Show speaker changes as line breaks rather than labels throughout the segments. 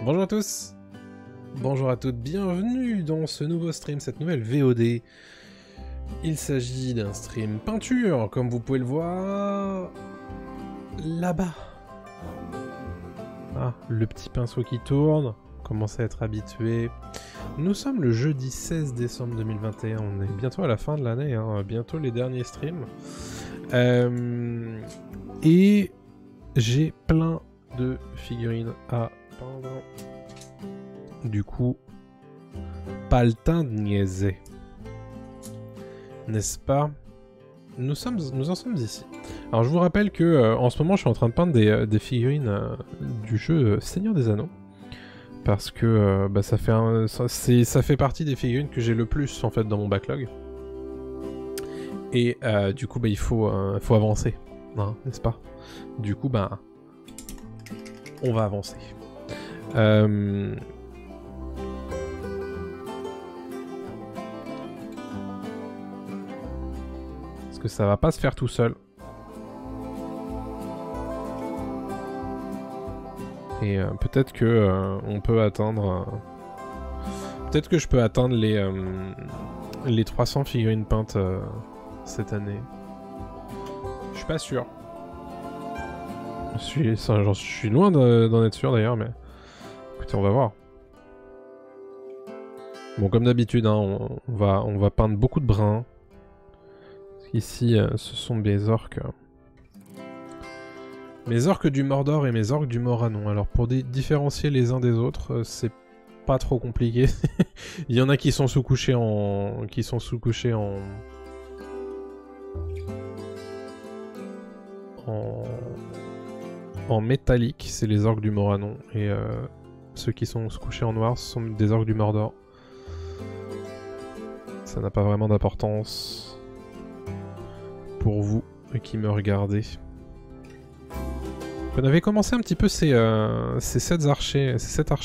Bonjour à tous, bonjour à toutes, bienvenue dans ce nouveau stream, cette nouvelle VOD. Il s'agit d'un stream peinture, comme vous pouvez le voir là-bas. Ah, le petit pinceau qui tourne, commence à être habitué. Nous sommes le jeudi 16 décembre 2021, on est bientôt à la fin de l'année, hein, bientôt les derniers streams. Et j'ai plein de figurines à peindre. Du coup, pas le temps de niaiser. N'est-ce pas? Nous en sommes ici. Alors je vous rappelle que en ce moment je suis en train de peindre des figurines du jeu Seigneur des Anneaux. Parce que bah, ça fait partie des figurines que j'ai le plus en fait dans mon backlog. Et du coup bah, il faut avancer, hein, n'est-ce pas? Du coup bah on va avancer. Parce que ça va pas se faire tout seul. Et peut-être que on peut atteindre... peut-être que je peux atteindre les 300 figurines peintes cette année. Je suis pas sûr. Je suis loin d'en être sûr d'ailleurs, mais... écoutez, on va voir. Bon, comme d'habitude, hein, on va peindre beaucoup de bruns. Ici, ce sont mes orques. Mes orques du Mordor et mes orques du Moranon. Alors, pour différencier les uns des autres, c'est pas trop compliqué. Il y en a qui sont sous-couchés en... en métallique, c'est les orques du Moranon. Et ceux qui sont sous-couchés en noir, ce sont des orques du Mordor. Ça n'a pas vraiment d'importance pour vous qui me regardez. On avait commencé un petit peu ces 7 archers,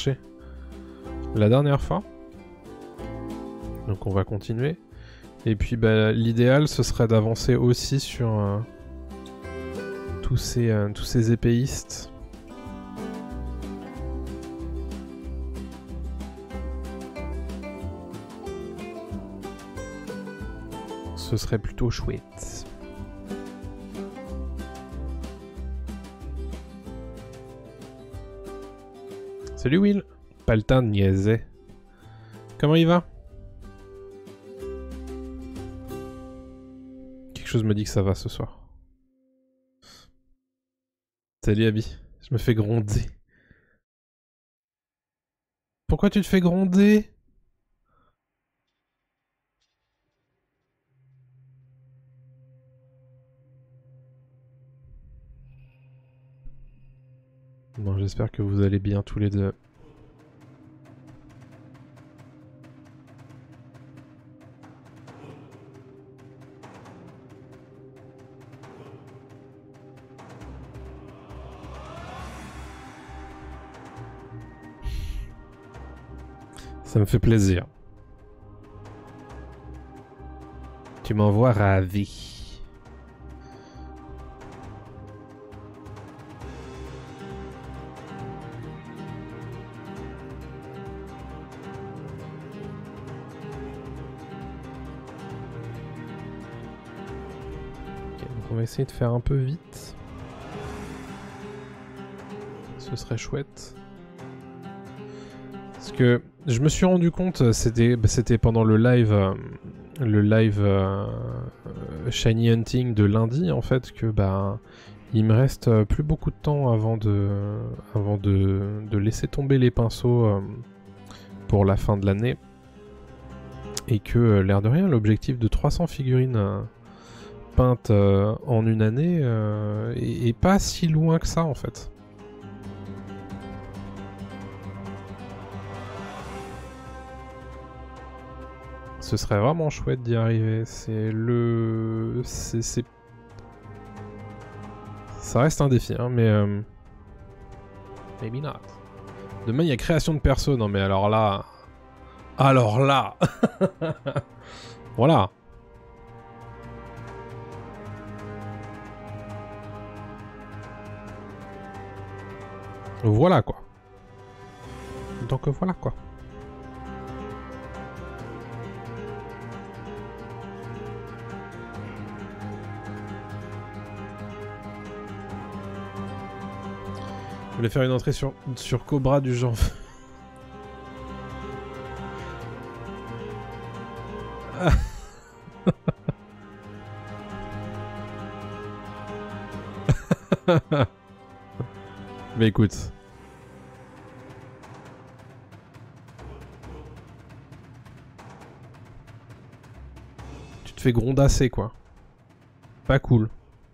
la dernière fois. Donc on va continuer. Et puis bah, l'idéal ce serait d'avancer aussi sur tous ces épéistes. Ce serait plutôt chouette. Salut Will. Pas le temps de niaiser. Comment il va? Quelque chose me dit que ça va ce soir. Salut Abby. Je me fais gronder. Pourquoi tu te fais gronder? Bon, j'espère que vous allez bien tous les deux. Ça me fait plaisir. Tu m'envoies ravi. On va essayer de faire un peu vite. Ce serait chouette. Parce que je me suis rendu compte, c'était pendant le live Shiny Hunting de lundi en fait, que bah il me reste plus beaucoup de temps avant de laisser tomber les pinceaux pour la fin de l'année. Et que l'air de rien, l'objectif de 300 figurines peintes en une année est pas si loin que ça en fait. Ce serait vraiment chouette d'y arriver. Ça reste un défi, hein, mais... maybe not. Demain, il y a création de perso. Non, mais alors là... alors là voilà. Voilà, quoi. Donc voilà quoi. Je voulais faire une entrée sur Cobra du genre. Mais écoute. Tu te fais grondasser quoi. Pas cool.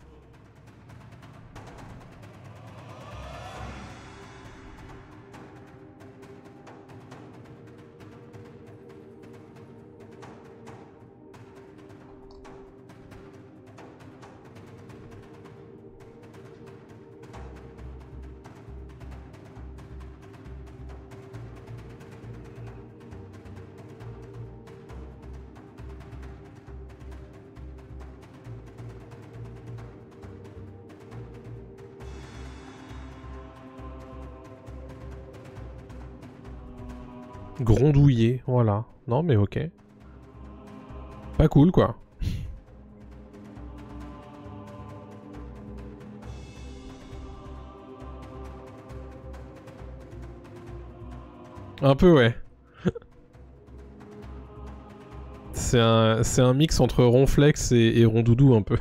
Grondouillé, voilà. Non mais ok. Pas cool quoi. Un peu ouais. C'est un mix entre ronflex et rondoudou un peu.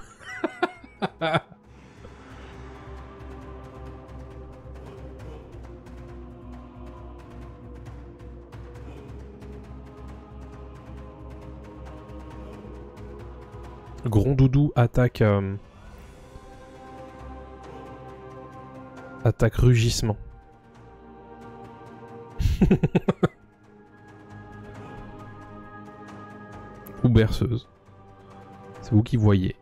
Grondoudou attaque... attaque rugissement. Ou berceuse. C'est vous qui voyez.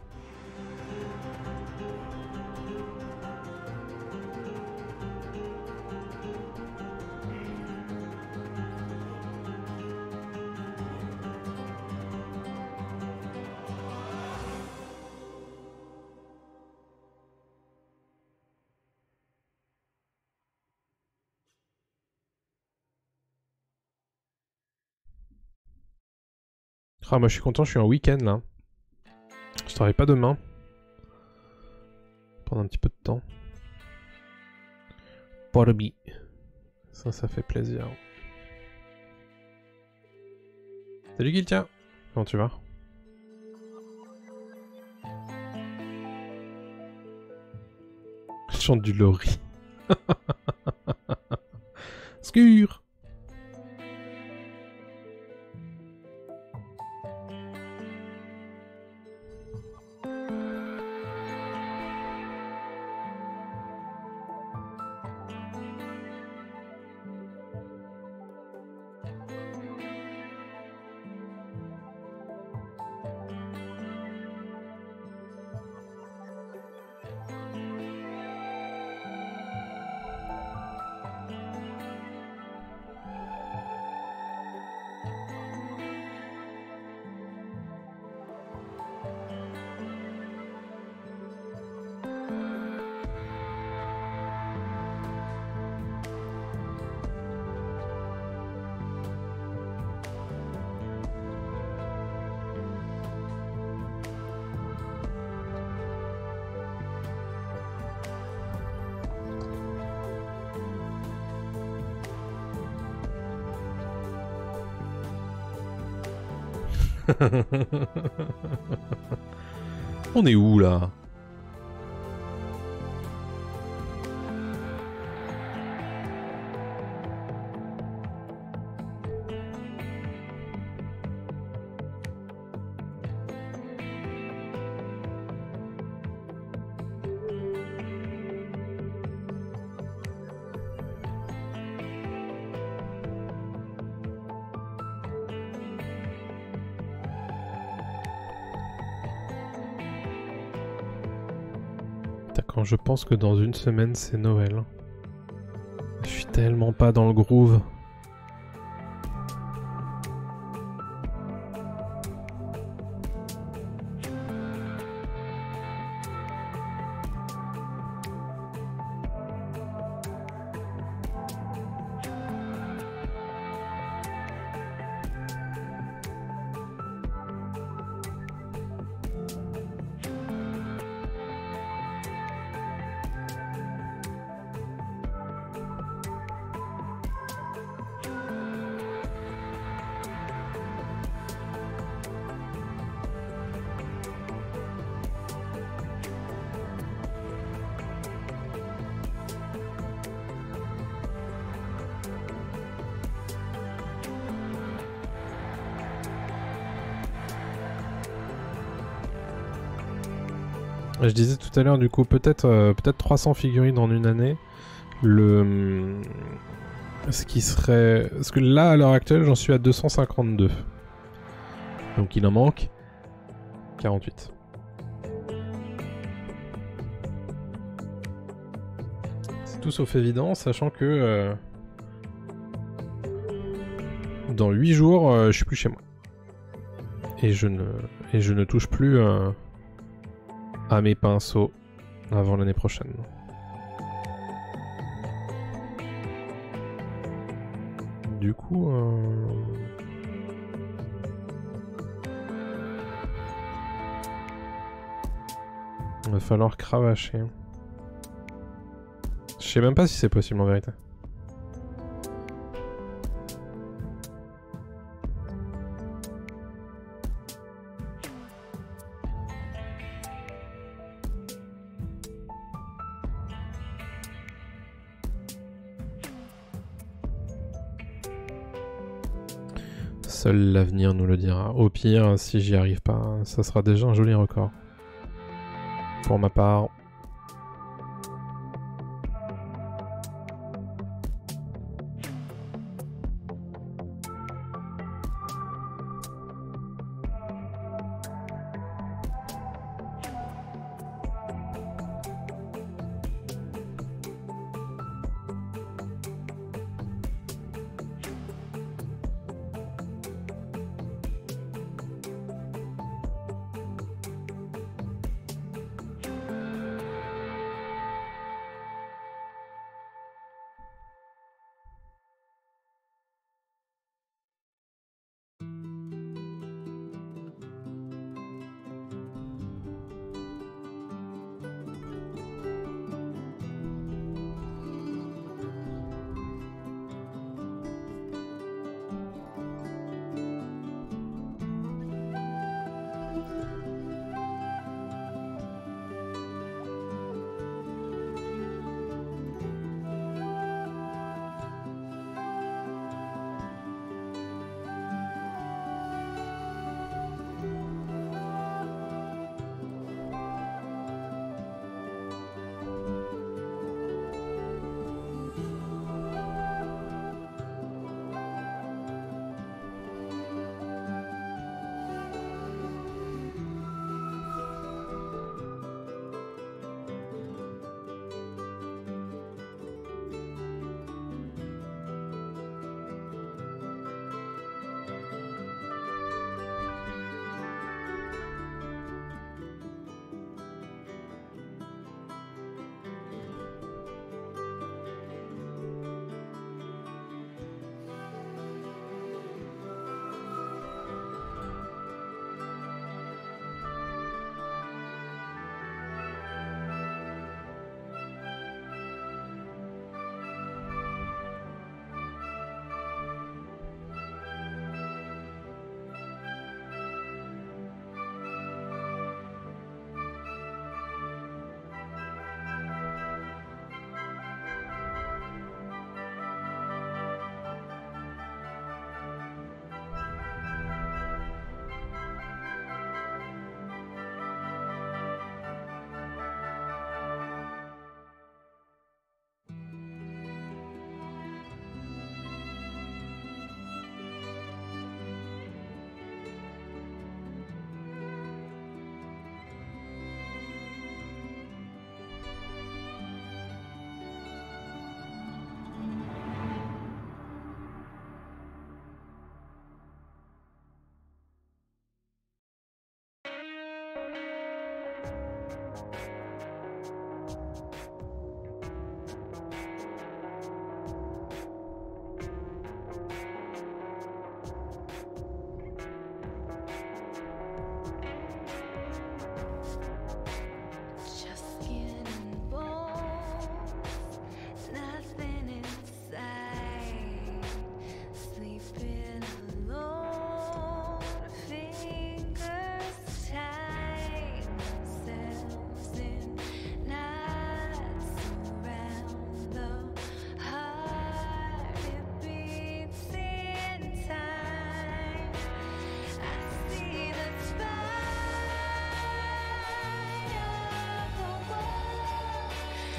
Ah, moi je suis content, je suis en week-end là. Je travaille pas demain. Pendant un petit peu de temps. Porbi. Ça fait plaisir. Salut Giltia. Comment tu vas? Je chante du Lori. Scure. On est où là? Quand je pense que dans une semaine c'est Noël. Je suis tellement pas dans le groove. Je disais tout à l'heure, du coup, peut-être 300 figurines en une année. Ce qui serait... Parce que là, à l'heure actuelle, j'en suis à 252. Donc il en manque 48. C'est tout sauf évident, sachant que... dans 8 jours, je suis plus chez moi. Et je ne touche plus à mes pinceaux avant l'année prochaine. Du coup... il va falloir cravacher. Je sais même pas si c'est possible en vérité. Seul l'avenir nous le dira. Au pire, si j'y arrive pas, ça sera déjà un joli record. Pour ma part.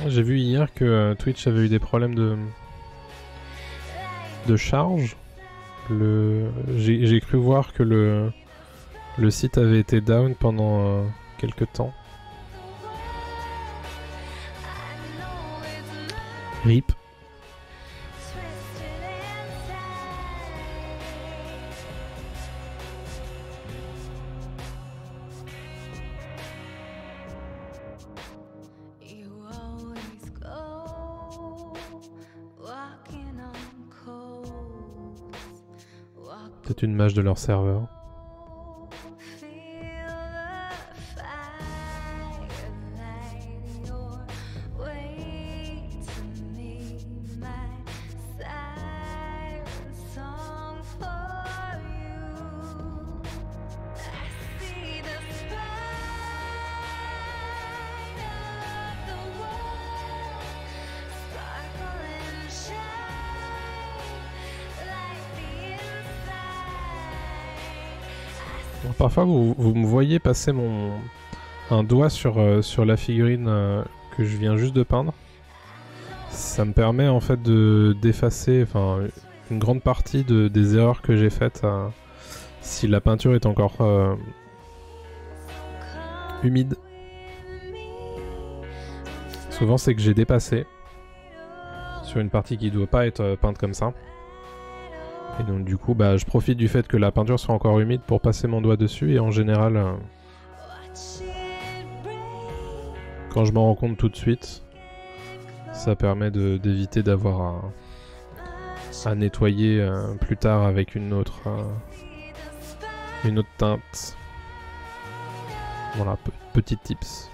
J'ai vu hier que Twitch avait eu des problèmes de charge. J'ai cru voir que le site avait été down pendant quelques temps. RIP. Peut-être une mage de leur serveur. Parfois vous me voyez passer un doigt sur la figurine que je viens juste de peindre. Ça me permet en fait d'effacer une grande partie des erreurs que j'ai faites si la peinture est encore humide. Souvent c'est que j'ai dépassé sur une partie qui doit pas être peinte comme ça. Et donc du coup je profite du fait que la peinture soit encore humide pour passer mon doigt dessus, et en général quand je m'en rends compte tout de suite, ça permet d'éviter d'avoir à nettoyer plus tard avec une autre teinte. Voilà, petit tips.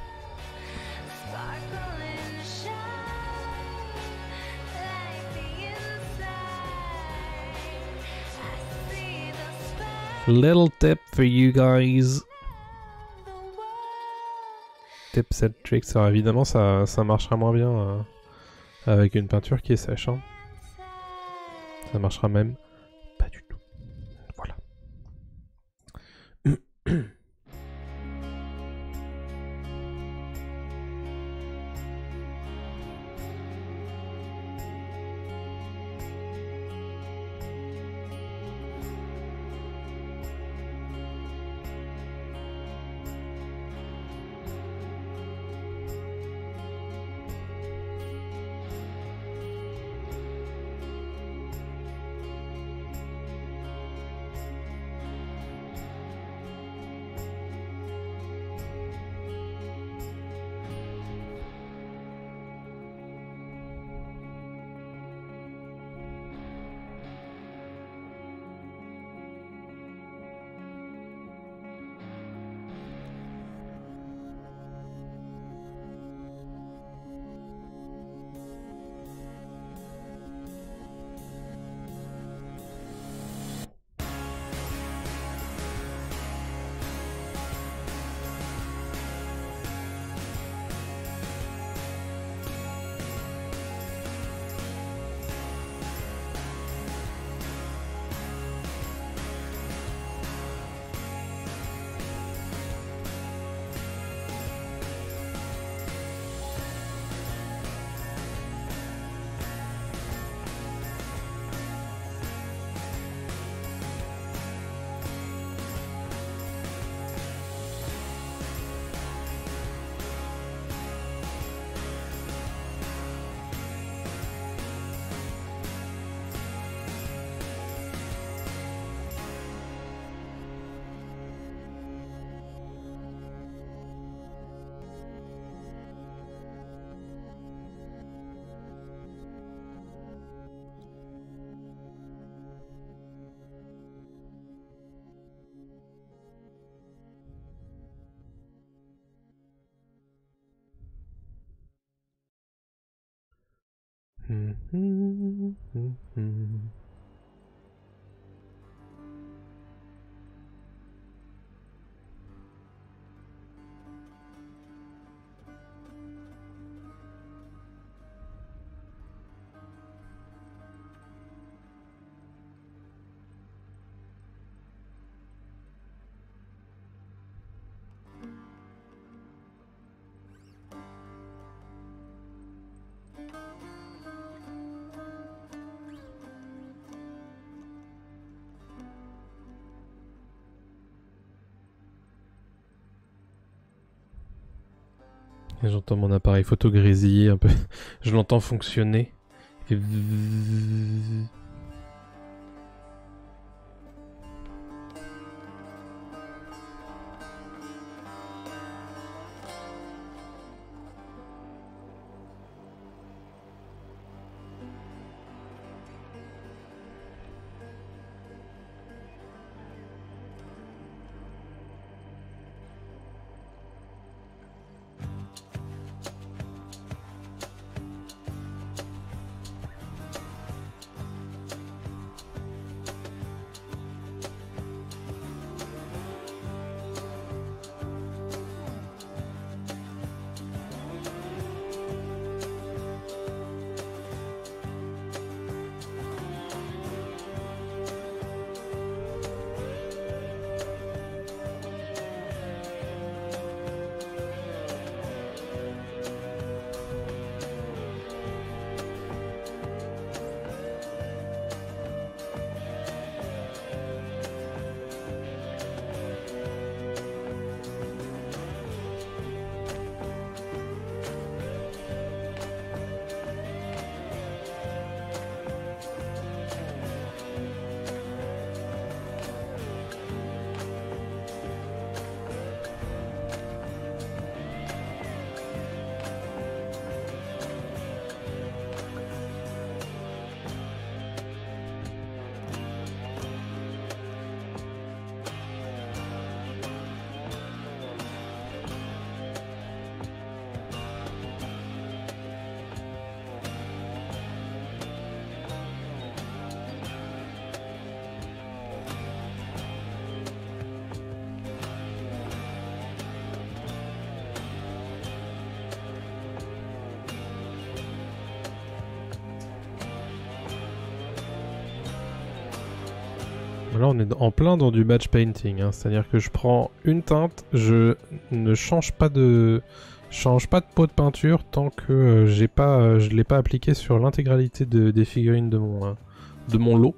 Little tip for you guys. Tips and tricks. Alors évidemment ça marchera moins bien avec une peinture qui est sèche. Hein. Ça marchera même pas du tout. Voilà. Et j'entends mon appareil photo grésiller un peu. Je l'entends fonctionner. Il fait... Là on est en plein dans du batch painting, hein. C'est-à-dire que je prends une teinte, je ne change pas de pot de peinture tant que je l'ai pas appliqué sur l'intégralité des figurines de mon lot.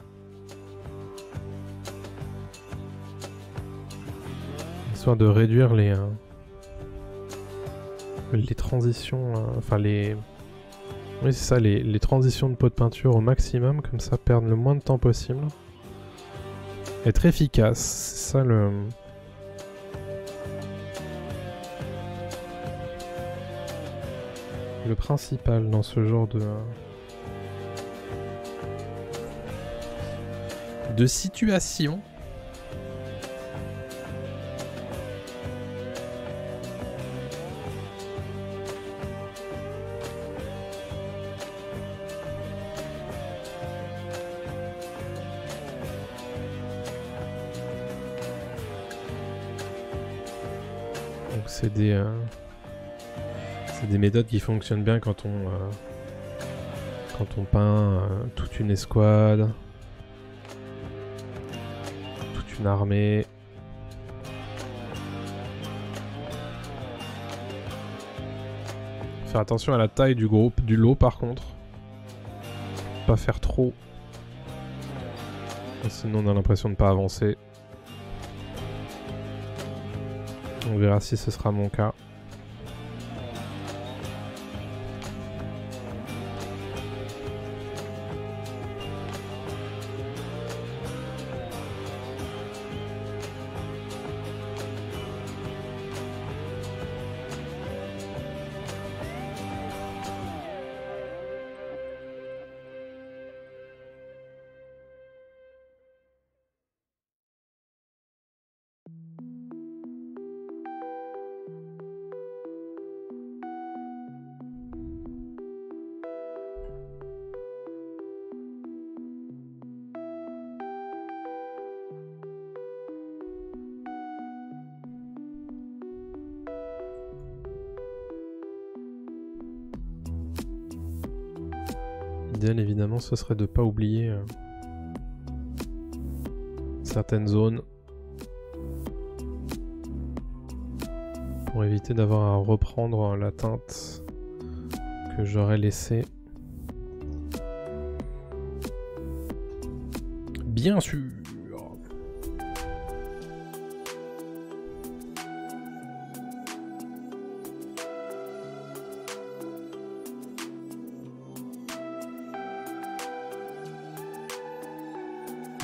Histoire de réduire les transitions, enfin les... Oui c'est ça, les transitions de pot de peinture au maximum, comme ça perdre le moins de temps possible. Être efficace, c'est ça le principal dans ce genre de situation. C'est des méthodes qui fonctionnent bien quand on peint toute une escouade, toute une armée. Faire attention à la taille du groupe, du lot par contre. Pas faire trop. Sinon on a l'impression de ne pas avancer. On verra si ce sera mon cas. L'idéal évidemment ce serait de ne pas oublier certaines zones pour éviter d'avoir à reprendre la teinte que j'aurais laissée. Bien sûr.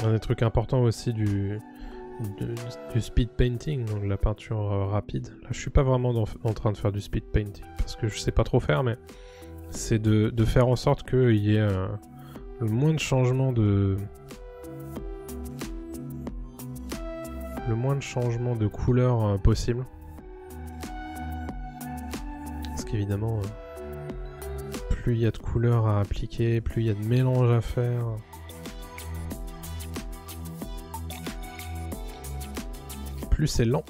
Un des trucs importants aussi du speed painting, donc la peinture rapide. Là, je suis pas vraiment en train de faire du speed painting parce que je sais pas trop faire, mais c'est de faire en sorte qu'il y ait le moins de changements de couleurs possible. Parce qu'évidemment, plus il y a de couleurs à appliquer, plus il y a de mélanges à faire. Plus c'est lent.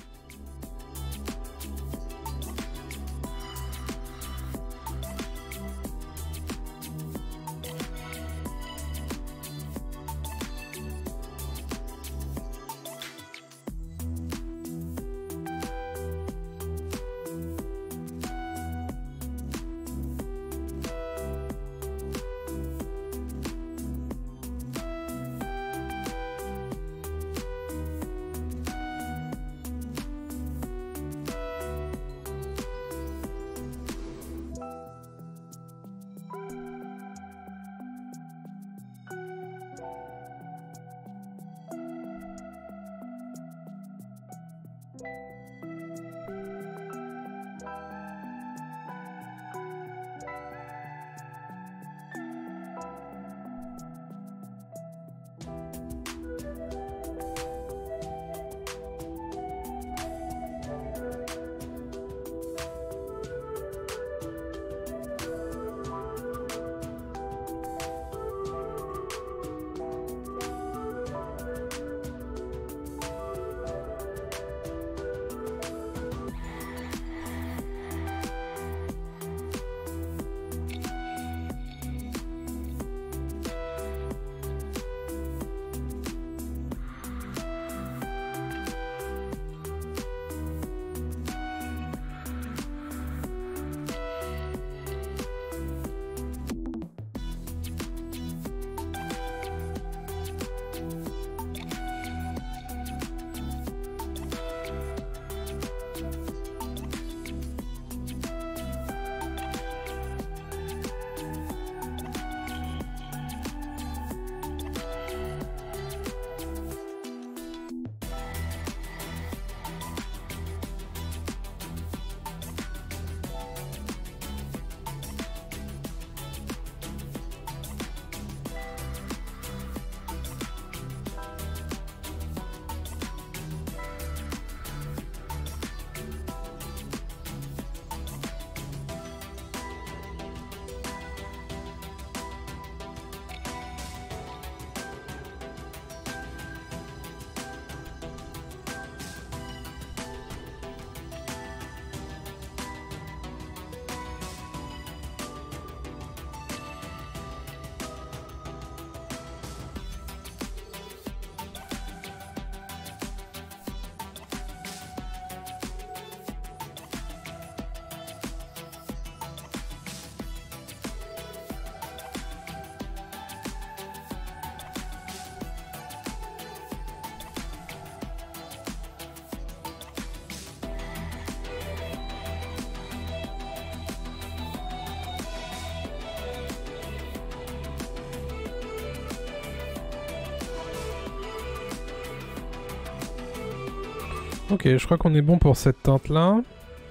Ok, je crois qu'on est bon pour cette teinte là.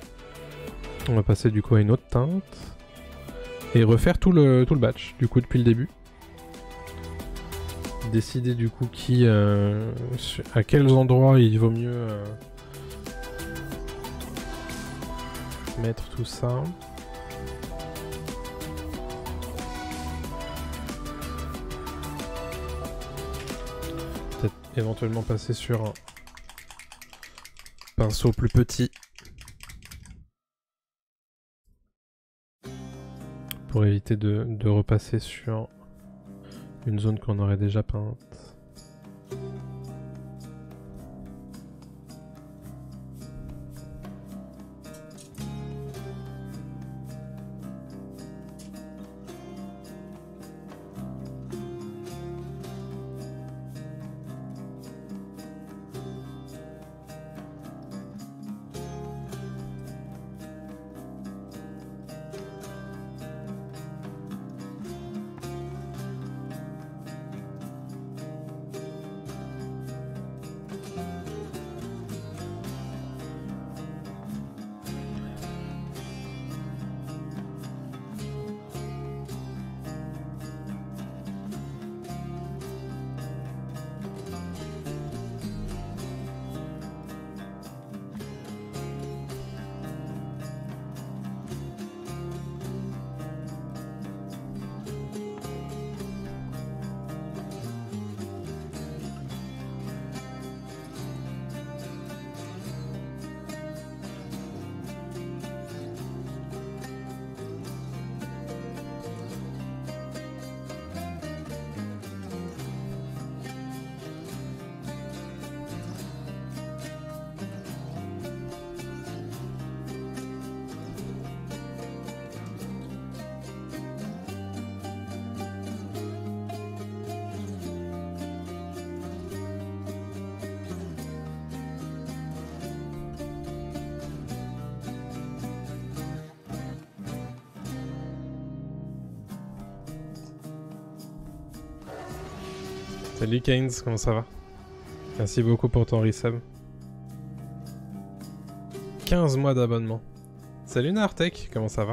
On va passer du coup à une autre teinte. Et refaire tout le batch, du coup, depuis le début. Décider du coup à quels endroits il vaut mieux mettre tout ça. Peut-être éventuellement passer sur un pinceau plus petit. Pour éviter de repasser sur une zone qu'on aurait déjà peinte. Salut Keynes, comment ça va? Merci beaucoup pour ton resub. 15 mois d'abonnement. Salut Nartek, comment ça va?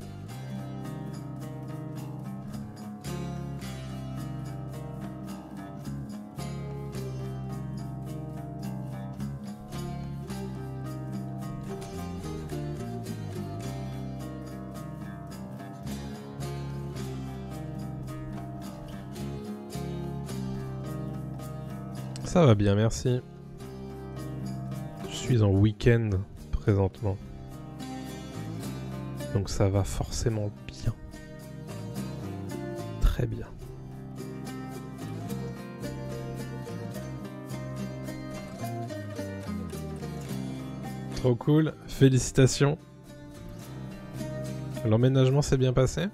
Ça va bien, merci. Je suis en week-end présentement. Donc ça va forcément bien. Très bien. Trop cool, félicitations. L'emménagement s'est bien passé?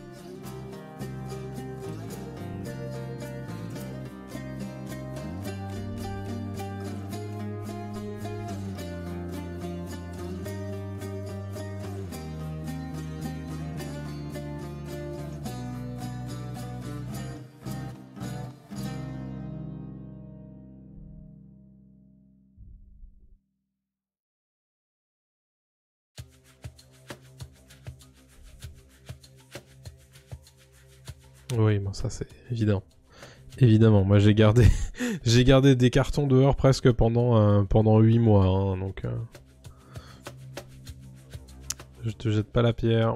Oui, bon ça c'est évident. Évidemment, moi j'ai gardé j'ai gardé des cartons dehors presque pendant 8 mois, hein, donc je te jette pas la pierre.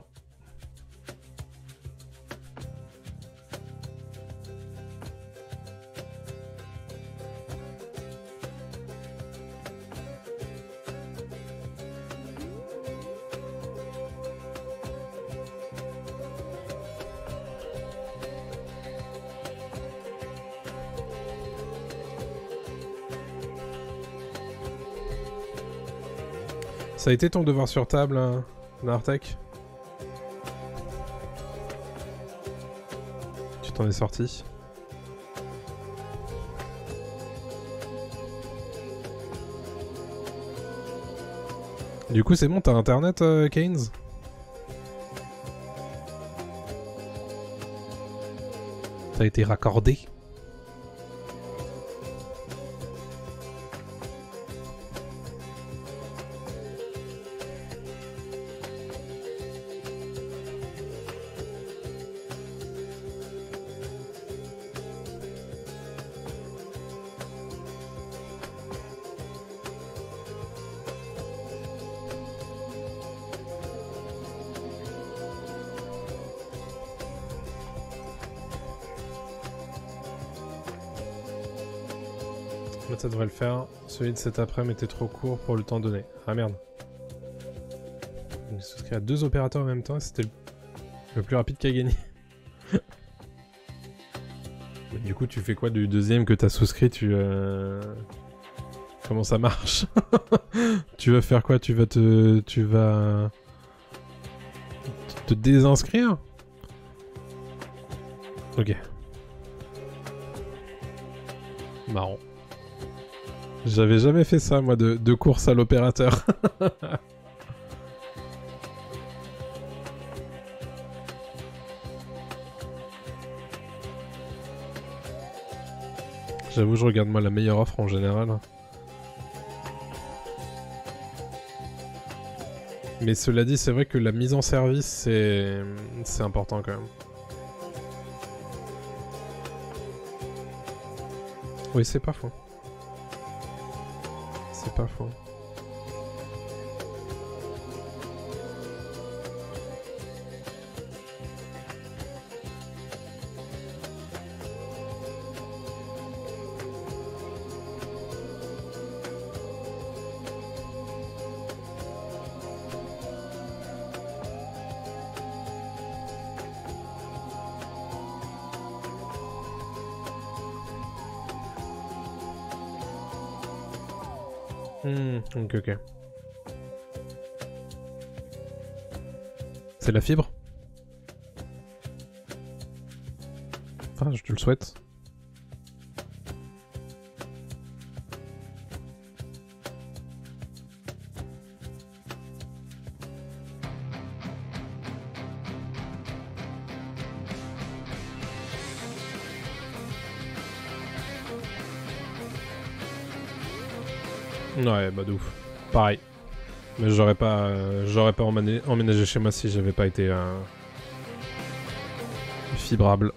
Ça a été ton devoir sur table, Nartek? Tu t'en es sorti? Du coup c'est bon, t'as internet, Keynes? T'as été raccordé? Ça devrait le faire. Celui de cet après-midi était trop court pour le temps donné. Ah merde. J'ai souscrit à 2 opérateurs en même temps et c'était le plus rapide qui a gagné. Du coup, tu fais quoi du deuxième que t'as souscrit? Comment ça marche? Tu vas faire quoi? Tu vas te désinscrire? Ok. Marrant. J'avais jamais fait ça, moi, de course à l'opérateur. J'avoue, je regarde moi la meilleure offre en général. Mais cela dit, c'est vrai que la mise en service, c'est important quand même. Oui, c'est pas faux. C'est pas faux. Ok. C'est la fibre? Enfin, je te le souhaite. Ouais, bah de ouf. Pareil. Mais j'aurais pas emménagé chez moi si j'avais pas été fibrable.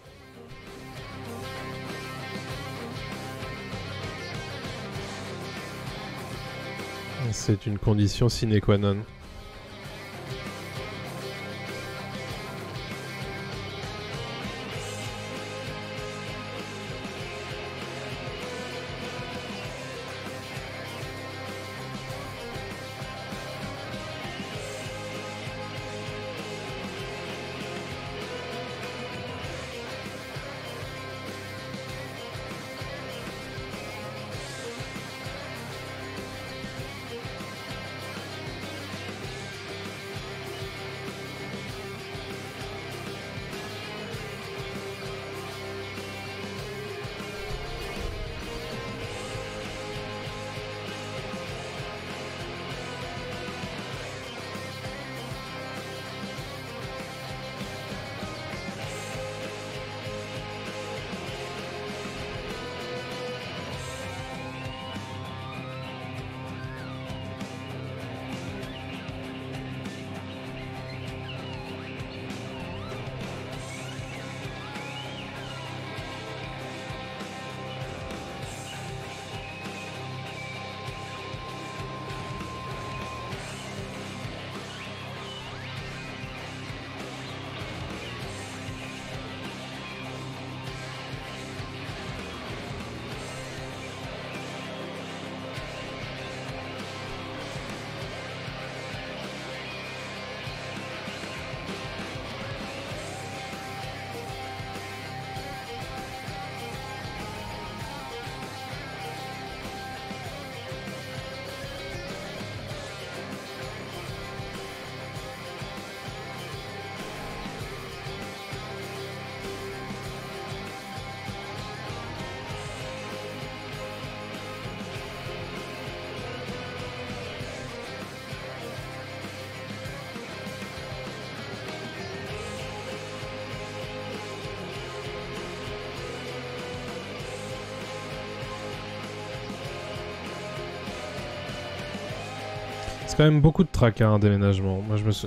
C'est une condition sine qua non. C'est quand même beaucoup de tracas un déménagement. Moi je me suis...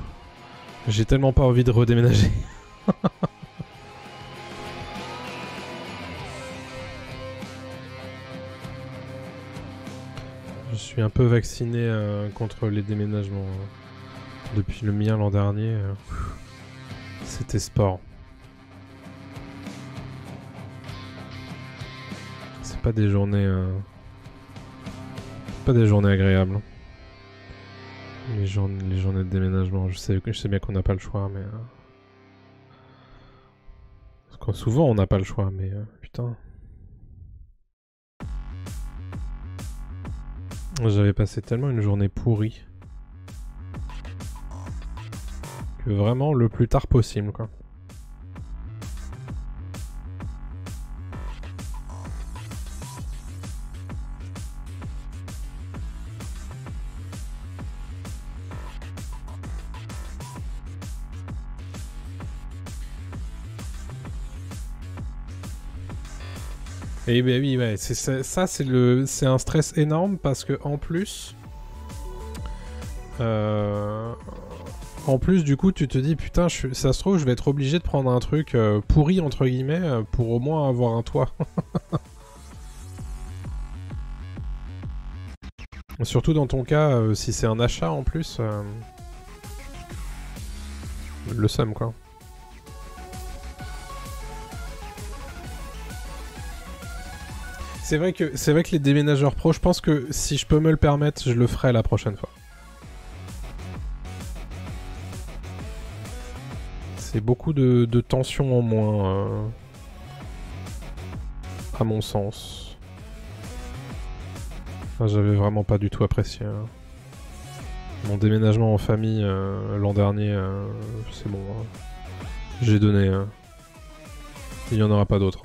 J'ai tellement pas envie de redéménager. Je suis un peu vacciné contre les déménagements. Depuis le mien l'an dernier. C'était sport. C'est pas des journées... Pas des journées agréables. Les journées de déménagement, je sais bien qu'on n'a pas le choix, mais... Parce que souvent on n'a pas le choix, mais putain... J'avais passé tellement une journée pourrie. Que vraiment le plus tard possible, quoi. Et ben oui, ouais, ça c'est un stress énorme parce que en plus, du coup, tu te dis putain, ça se trouve, je vais être obligé de prendre un truc pourri entre guillemets pour au moins avoir un toit. Surtout dans ton cas, si c'est un achat en plus, le seum quoi. C'est vrai que les déménageurs pros, je pense que si je peux me le permettre, je le ferai la prochaine fois. C'est beaucoup de tension en moins, à mon sens. Enfin, j'avais vraiment pas du tout apprécié. Mon déménagement en famille l'an dernier, c'est bon. J'ai donné. Il n'y en aura pas d'autres.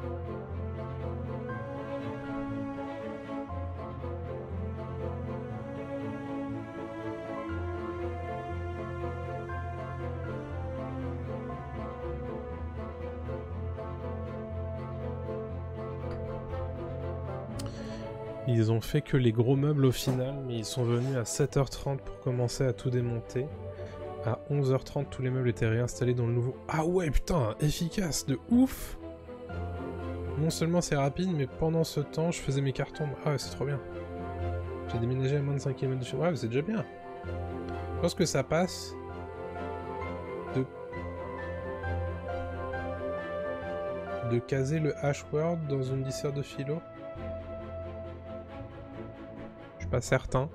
Ils ont fait que les gros meubles au final, mais ils sont venus à 7h30 pour commencer à tout démonter. À 11h30, tous les meubles étaient réinstallés dans le nouveau... Ah ouais, putain, efficace, de ouf! Non seulement c'est rapide, mais pendant ce temps, je faisais mes cartons. Ah ouais, c'est trop bien. J'ai déménagé à moins de 5 km de chez moi. Ouais, c'est déjà bien. Je pense que ça passe de caser le hash-word dans une dissert de philo. Je suis pas certain.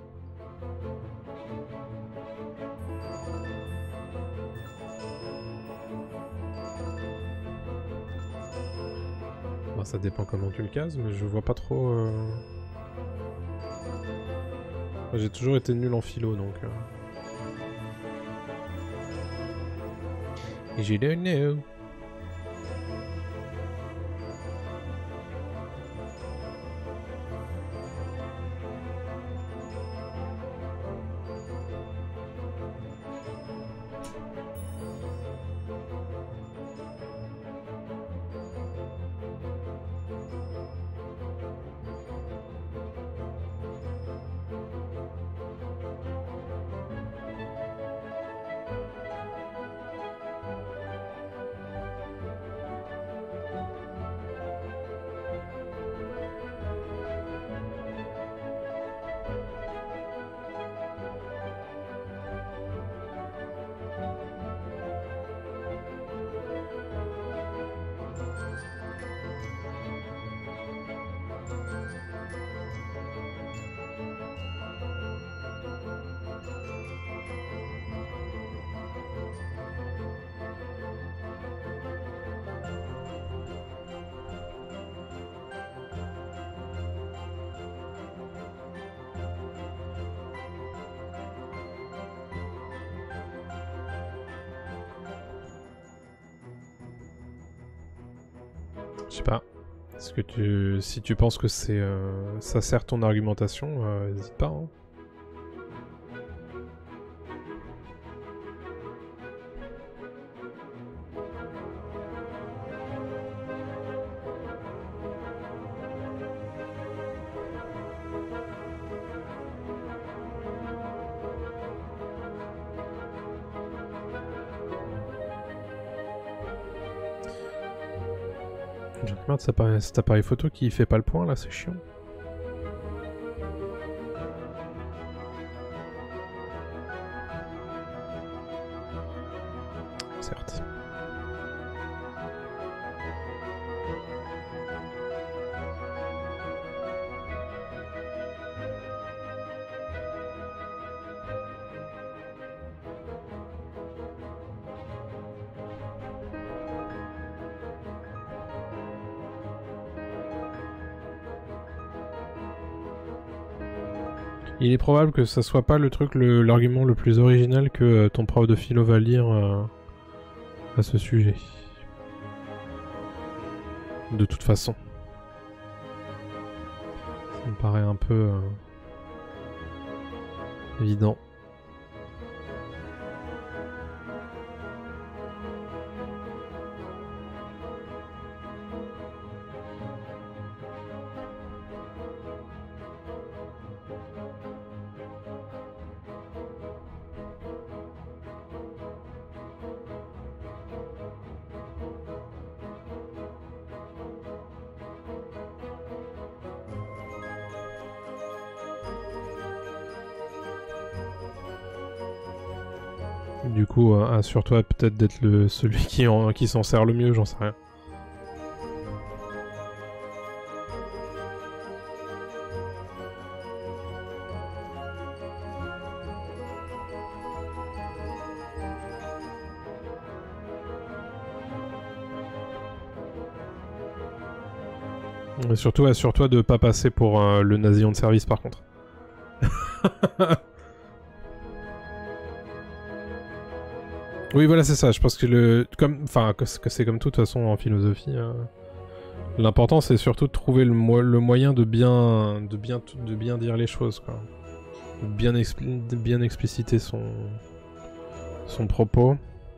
Bon, ça dépend comment tu le cases, mais je vois pas trop... J'ai toujours été nul en philo, donc... Je don't know. Je sais pas. Est-ce que si tu penses que c'est ça sert ton argumentation, n'hésite pas. Hein. Merde, cet appareil photo qui fait pas le point là, c'est chiant. Certes. Il est probable que ça soit pas le truc, l'argument le plus original que ton prof de philo va lire à ce sujet. De toute façon. Ça me paraît un peu évident. Du coup, assure-toi peut-être d'être celui qui s'en sert le mieux, j'en sais rien. Et surtout, assure-toi de pas passer pour le nazi de service par contre. Oui, voilà, c'est ça. Je pense que que c'est comme tout, de toute façon, en philosophie. L'important c'est surtout de trouver le moyen de bien dire les choses, quoi. De bien expliciter son propos.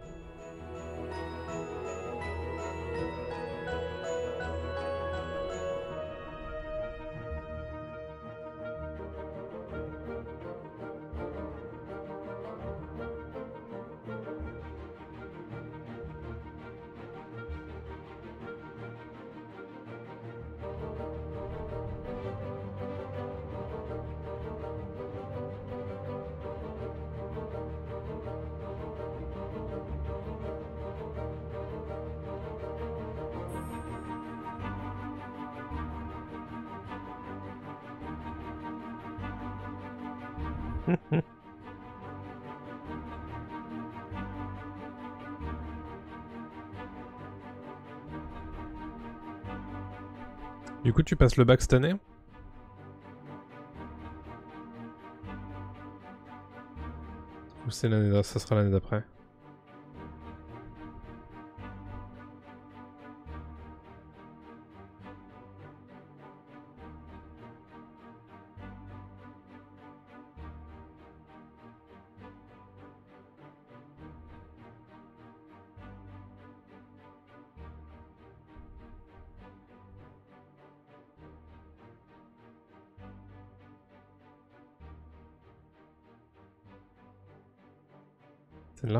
Du coup, tu passes le bac cette année? Ou c'est l'année ça sera l'année d'après? Celle-là?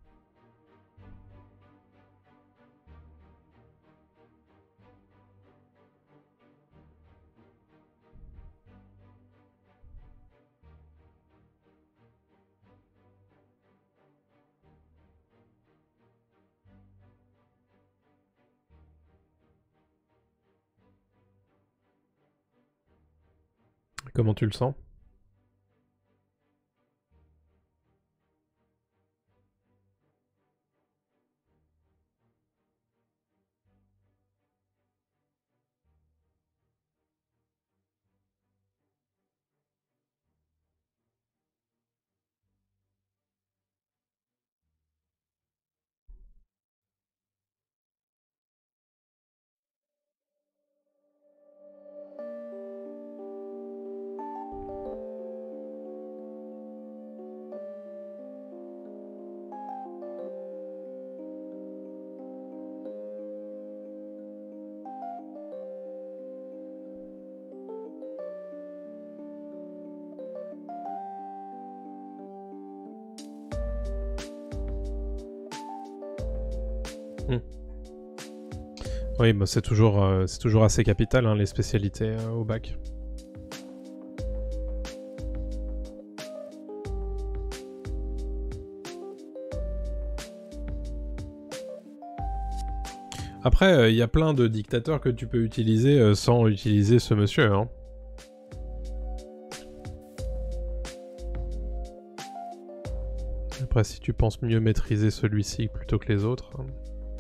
Comment tu le sens? Oui, bah c'est toujours assez capital, hein, les spécialités au bac. Après, il y a plein de dictateurs que tu peux utiliser sans utiliser ce monsieur, hein. Après, si tu penses mieux maîtriser celui-ci plutôt que les autres... hein.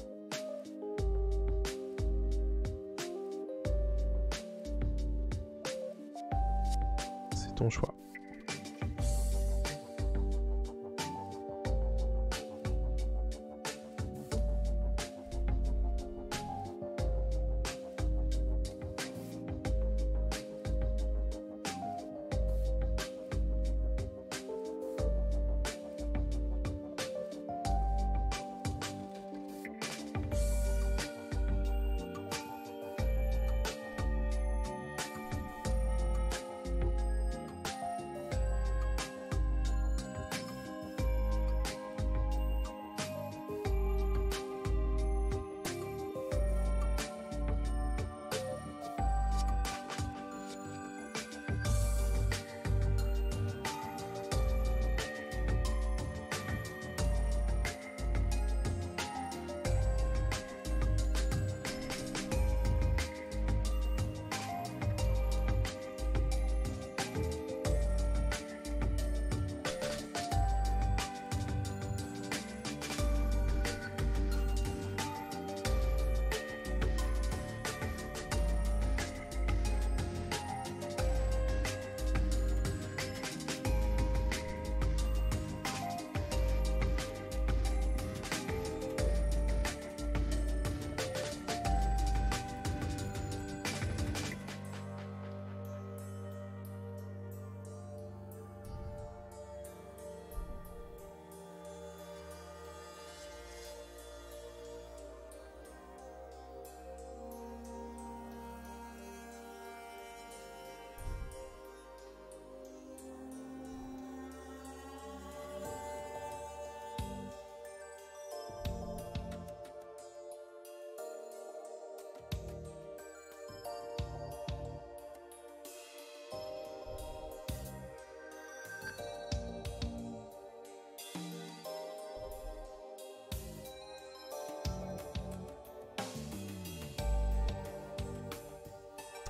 C'est ton choix.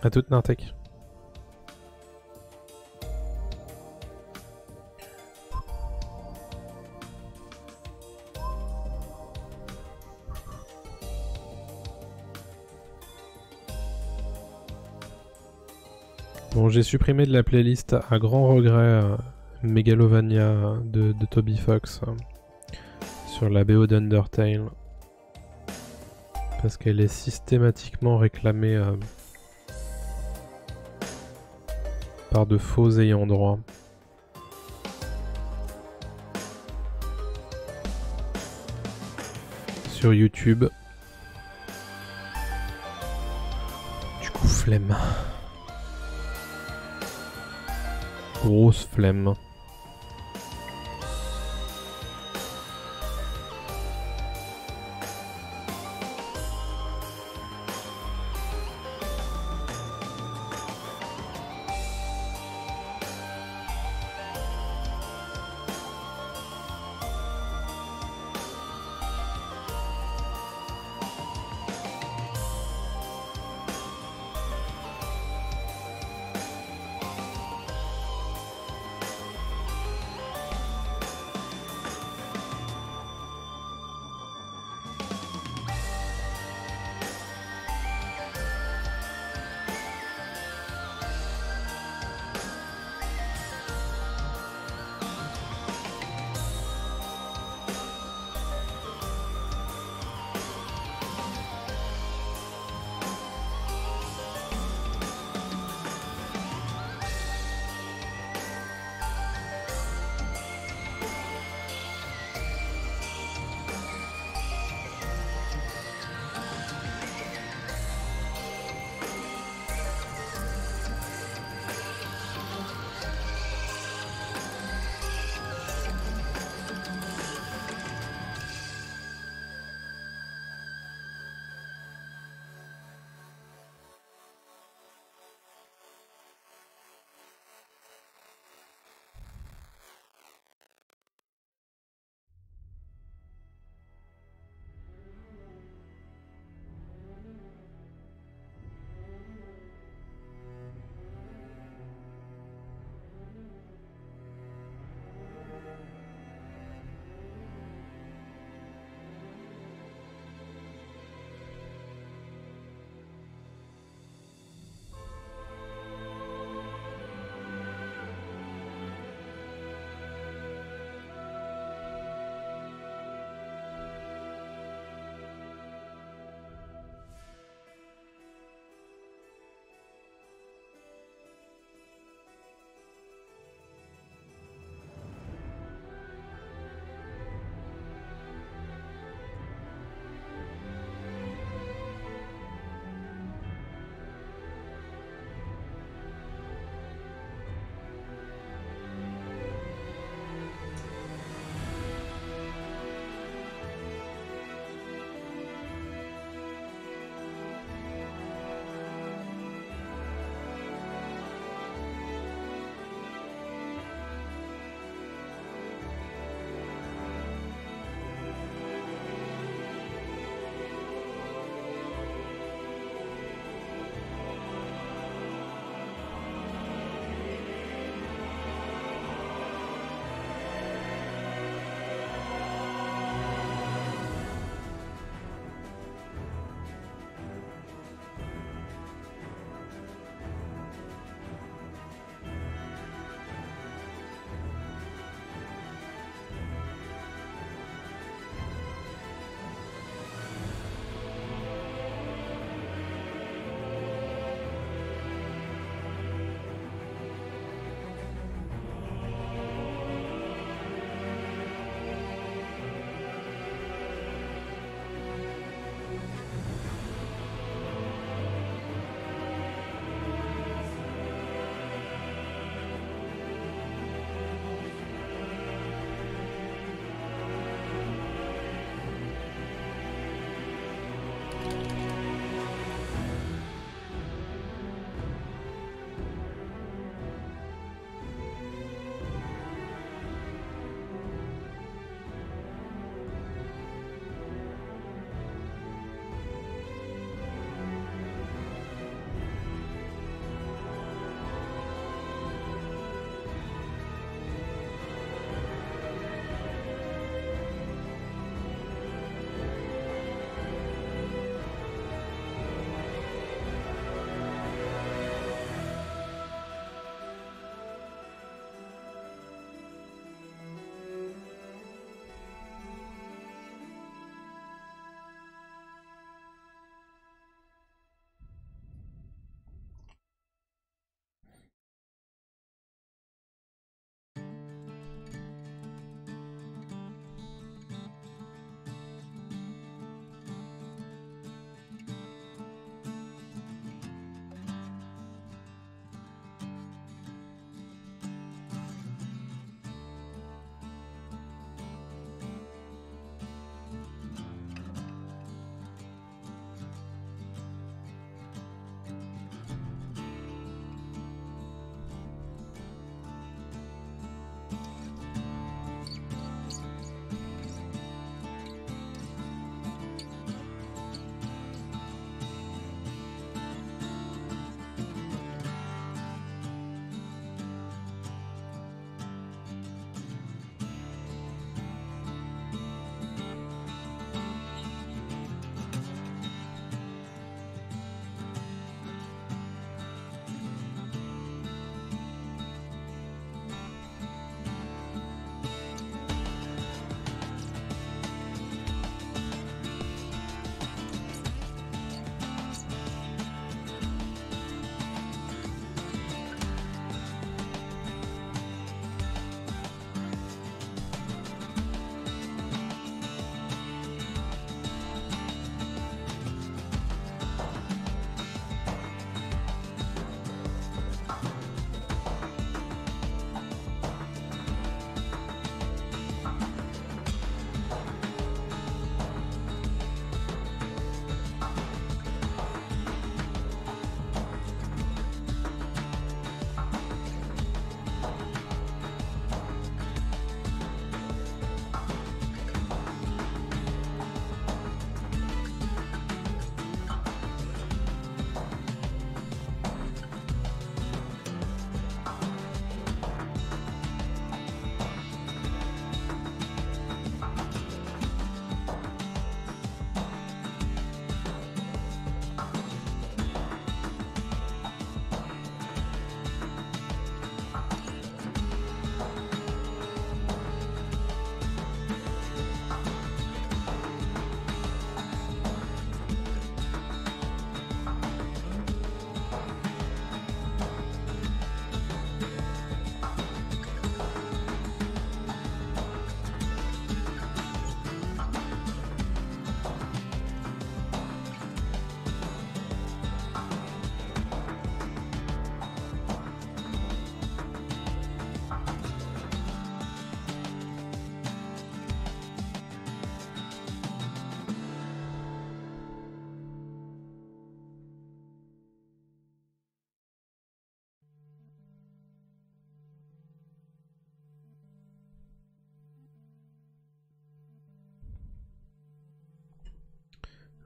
À toute Nartek. Bon, j'ai supprimé de la playlist à grand regret Megalovania de Toby Fox sur la BO d'Undertale parce qu'elle est systématiquement réclamée par de faux ayants droit. Sur YouTube. Du coup, flemme. Grosse flemme.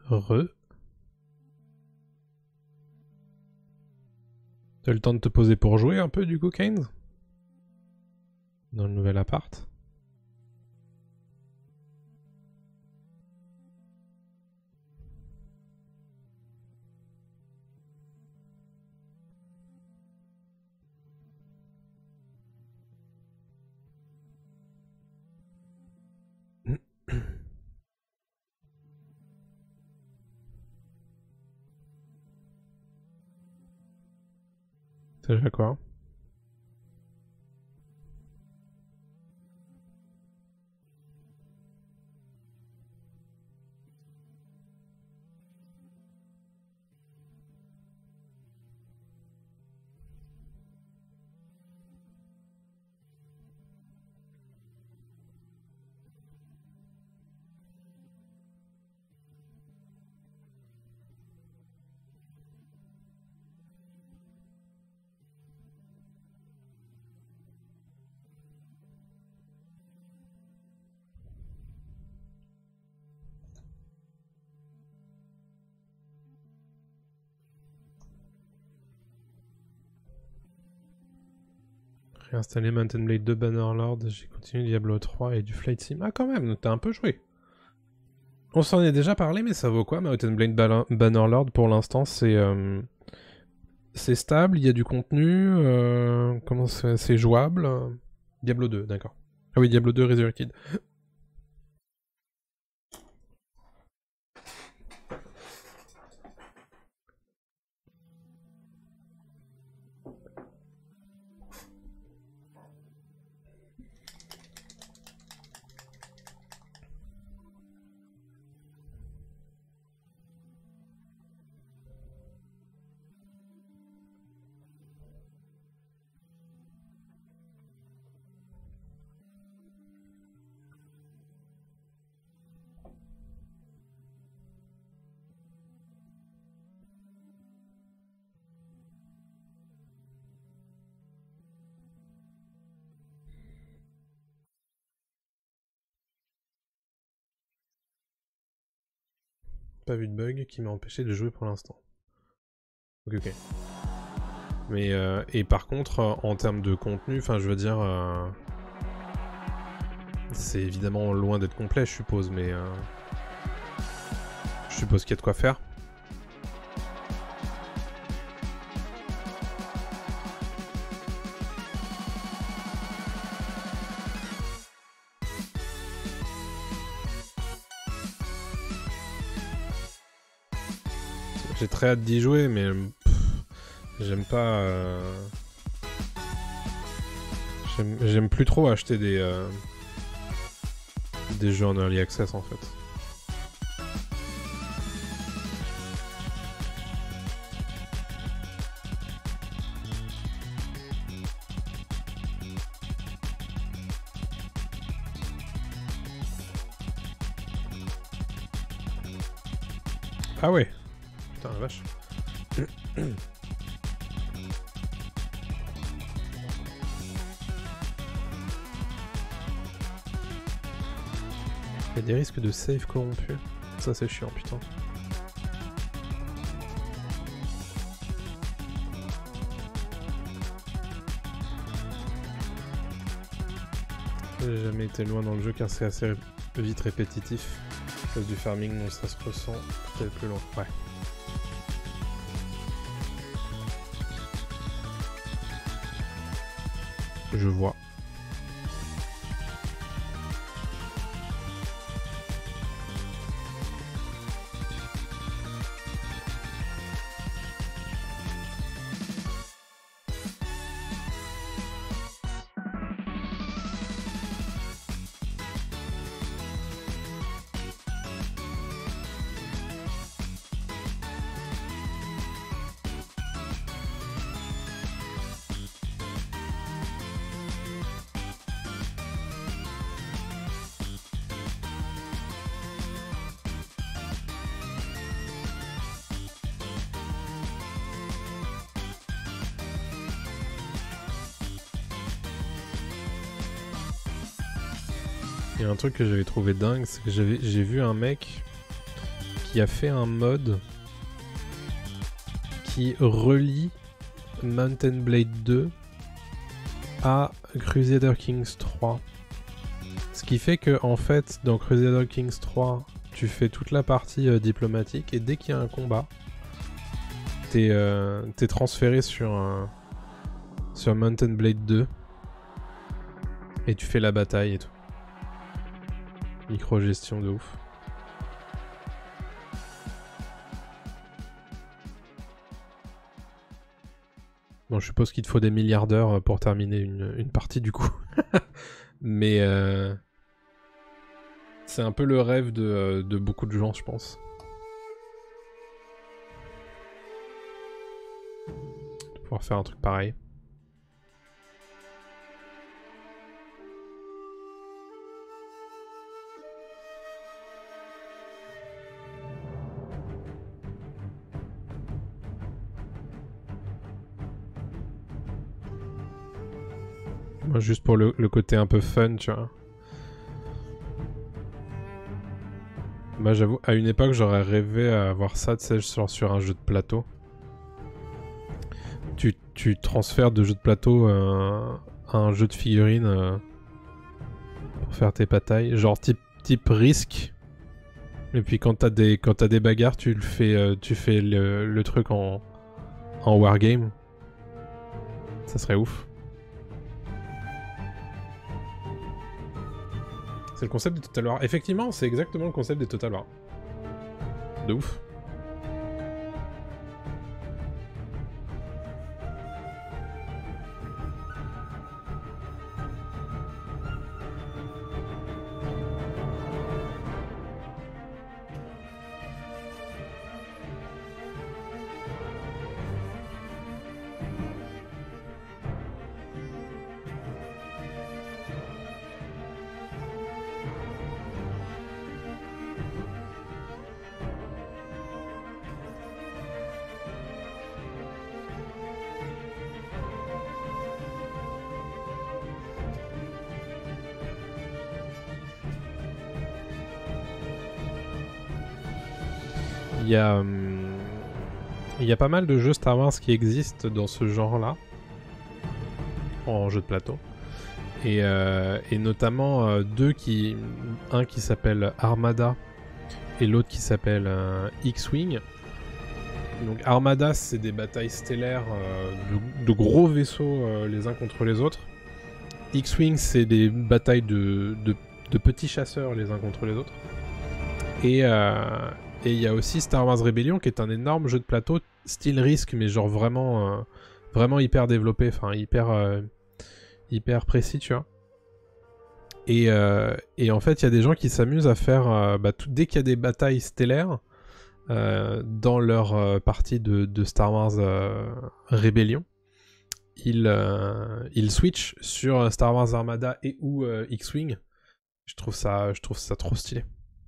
Re. T'as le temps de te poser pour jouer un peu du coup, Keynes? Dans le nouvel appart? C'est déjà quoi? Réinstaller Mountain Blade 2 Bannerlord, j'ai continué Diablo 3 et du Flight Sim. Ah quand même, t'as un peu joué. On s'en est déjà parlé, mais ça vaut quoi Mountain Blade Bannerlord pour l'instant? C'est stable, il y a du contenu, comment c'est jouable? Diablo 2, d'accord. Ah oui, Diablo 2 Resurrected. Pas vu de bug qui m'a empêché de jouer pour l'instant. Ok, ok. Mais et par contre, en termes de contenu, enfin je veux dire, c'est évidemment loin d'être complet, je suppose, mais je suppose qu'il y a de quoi faire. J'ai très hâte d'y jouer, mais j'aime pas. J'aime plus trop acheter des jeux en early access en fait. Ah ouais. Putain la vache. Il y a des risques de save corrompu. Ça c'est chiant putain. J'ai jamais été loin dans le jeu car c'est assez vite répétitif. À cause du farming, donc ça se ressent peut-être plus loin. Ouais. Je vois. Il y a un truc que j'avais trouvé dingue, c'est que j'ai vu un mec qui a fait un mode qui relie Mountain Blade 2 à Crusader Kings 3. Ce qui fait que en fait dans Crusader Kings 3 tu fais toute la partie diplomatique et dès qu'il y a un combat t'es transféré sur Mountain Blade 2 et tu fais la bataille et tout. Micro-gestion de ouf. Bon, je suppose qu'il te faut des milliards d'heures pour terminer une partie du coup. Mais c'est un peu le rêve de beaucoup de gens, je pense. De pouvoir faire un truc pareil. Moi, juste pour le côté un peu fun, tu vois. Moi, j'avoue, à une époque, j'aurais rêvé à avoir ça, tu sais, sur un jeu de plateau. Tu transfères de jeu de plateau à un jeu de figurines pour faire tes batailles. Genre type Risk. Et puis quand t'as des bagarres, tu fais le truc en wargame. Ça serait ouf. C'est le concept des Total War. Effectivement, c'est exactement le concept des Total War. De ouf. Il y a pas mal de jeux Star Wars qui existent dans ce genre-là, en jeu de plateau. Et notamment deux un qui s'appelle Armada et l'autre qui s'appelle X-Wing. Donc Armada, c'est des batailles stellaires de gros vaisseaux les uns contre les autres. X-Wing, c'est des batailles de petits chasseurs les uns contre les autres. Et il y a aussi Star Wars Rebellion qui est un énorme jeu de plateau, style Risk, mais genre vraiment hyper développé, enfin hyper précis, tu vois. Et en fait, il y a des gens qui s'amusent à faire, dès qu'il y a des batailles stellaires, dans leur partie de Star Wars Rebellion, ils switchent sur Star Wars Armada et ou X-Wing. Je trouve ça trop stylé.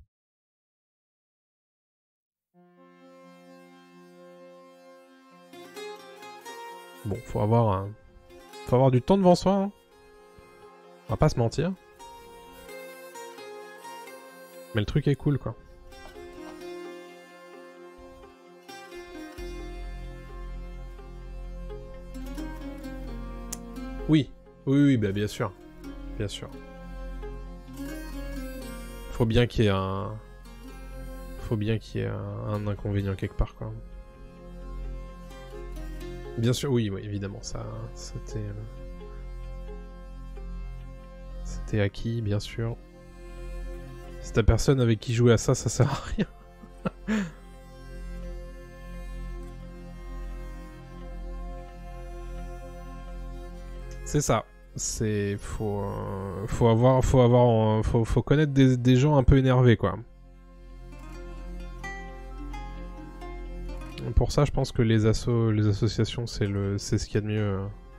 Bon, faut avoir du temps devant soi, hein. On va pas se mentir. Mais le truc est cool, quoi. Oui, bah bien sûr. Bien sûr. Faut bien qu'il y ait un inconvénient quelque part, quoi. Bien sûr, oui, évidemment, ça, c'était acquis, bien sûr. Si t'as personne avec qui jouer à ça, ça sert à rien. C'est ça. Faut connaître des gens un peu énervés, quoi. Pour ça, je pense que les associations, c'est ce qu'il y a de mieux.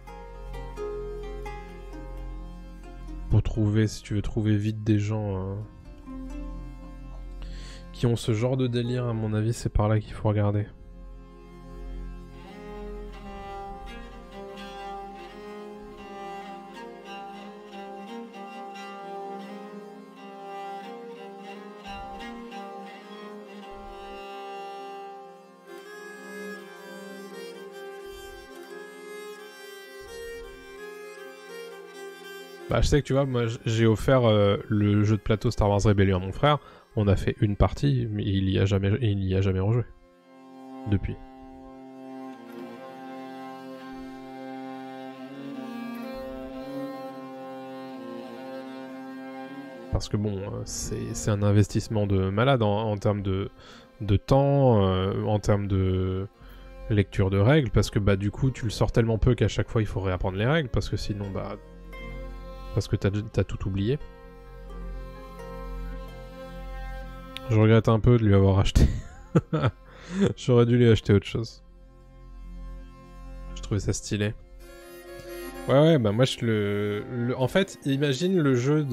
Pour trouver, si tu veux trouver vite des gens qui ont ce genre de délire, à mon avis, c'est par là qu'il faut regarder. Bah, je sais que tu vois, moi j'ai offert le jeu de plateau Star Wars Rebellion à mon frère. On a fait une partie, mais il y a jamais rejoué. Depuis. Parce que bon, c'est un investissement de malade en termes de temps, en termes de lecture de règles, parce que bah du coup tu le sors tellement peu qu'à chaque fois il faut réapprendre les règles, parce que sinon bah... Parce que t'as tout oublié. Je regrette un peu de lui avoir acheté. J'aurais dû lui acheter autre chose. Je trouvais ça stylé. Ouais, bah moi en fait, imagine le jeu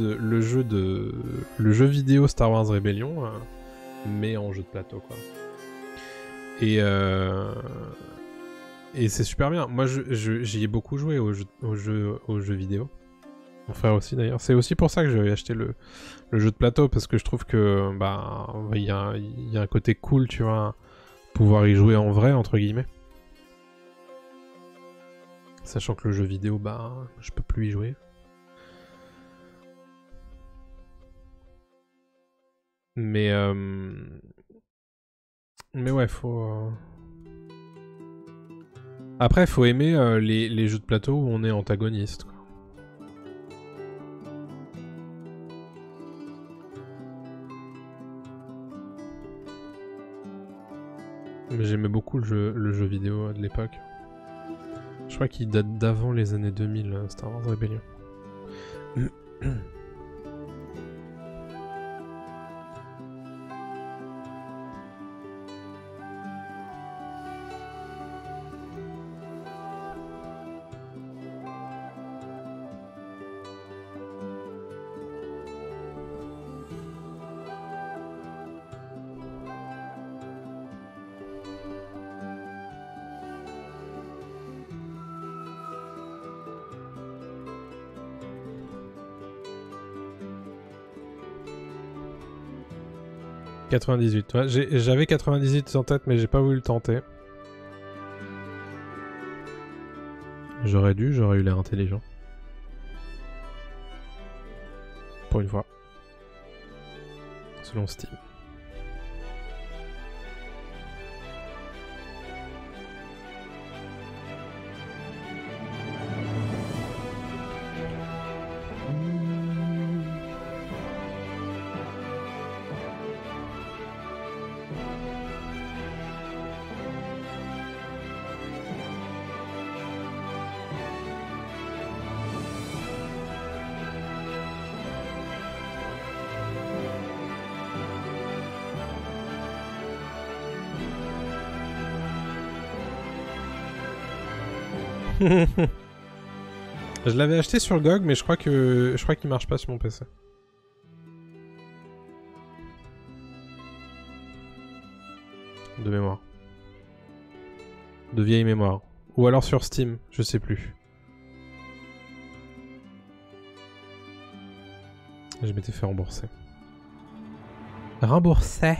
vidéo Star Wars Rebellion, mais en jeu de plateau quoi. Et c'est super bien. Moi j'y ai beaucoup joué aux jeux vidéo. Mon frère aussi d'ailleurs. C'est aussi pour ça que j'avais acheté le jeu de plateau, parce que je trouve que bah il y a un côté cool, tu vois, pouvoir y jouer en vrai entre guillemets. Sachant que le jeu vidéo, bah, je peux plus y jouer. Mais ouais, faut... Après, faut aimer les jeux de plateau où on est antagoniste, quoi. Mais j'aimais beaucoup le jeu vidéo de l'époque. Je crois qu'il date d'avant les années 2000, Star Wars Rebellion. 98, ouais. J'avais 98 en tête, mais j'ai pas voulu le tenter. J'aurais eu l'air intelligent. Pour une fois. Selon Steam. Je l'avais acheté sur GOG, mais je crois qu'il marche pas sur mon PC. De mémoire. De vieille mémoire. Ou alors sur Steam, je sais plus. Je m'étais fait rembourser. Rembourser?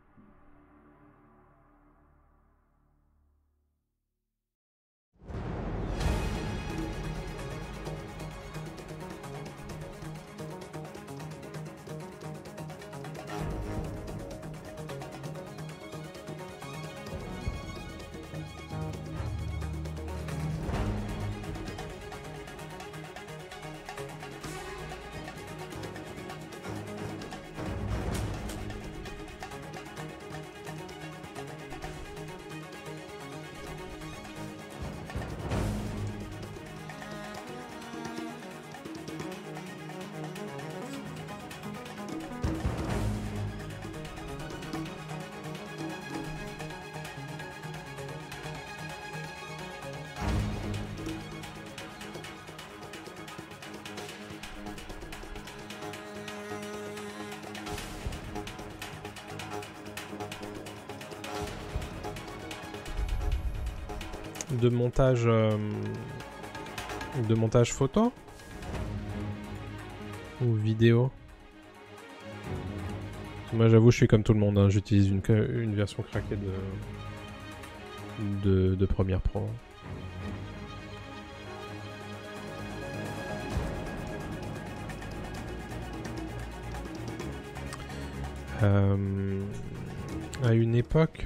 De montage photo ou vidéo. Moi j'avoue je suis comme tout le monde, hein. J'utilise une version craquée de Premiere Pro. À une époque...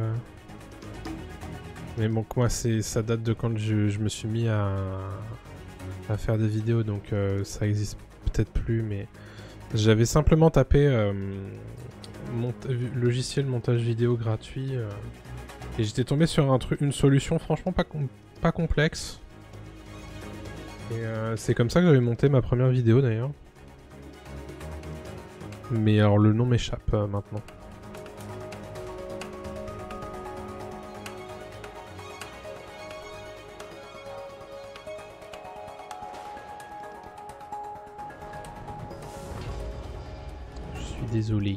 Mais bon, moi, ça date de quand je me suis mis à faire des vidéos, donc ça existe peut-être plus, mais... J'avais simplement tapé logiciel montage vidéo gratuit et j'étais tombé sur une solution franchement pas complexe. Et c'est comme ça que j'avais monté ma première vidéo d'ailleurs. Mais alors le nom m'échappe maintenant. Désolé.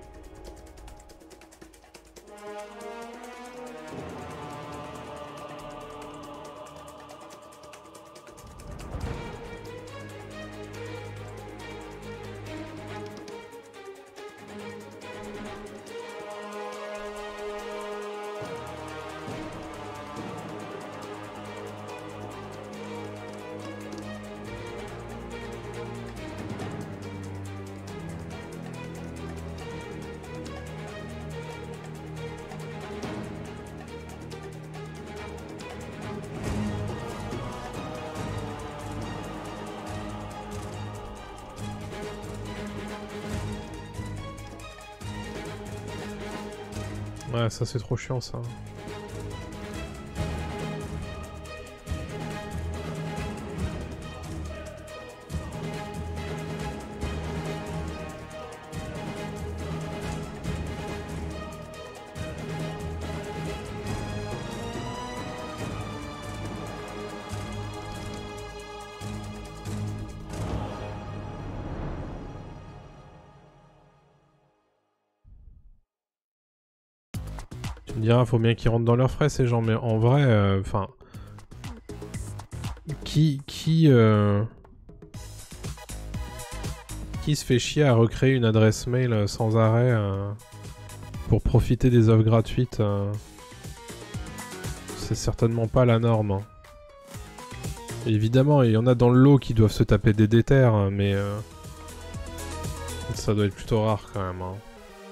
Ouais, ça c'est trop chiant ça. Tu me diras, faut bien qu'ils rentrent dans leurs frais ces gens, mais en vrai, enfin... Qui se fait chier à recréer une adresse mail sans arrêt pour profiter des offres gratuites c'est certainement pas la norme. Hein. Évidemment, il y en a dans le lot qui doivent se taper des déterres, mais ça doit être plutôt rare quand même. Hein.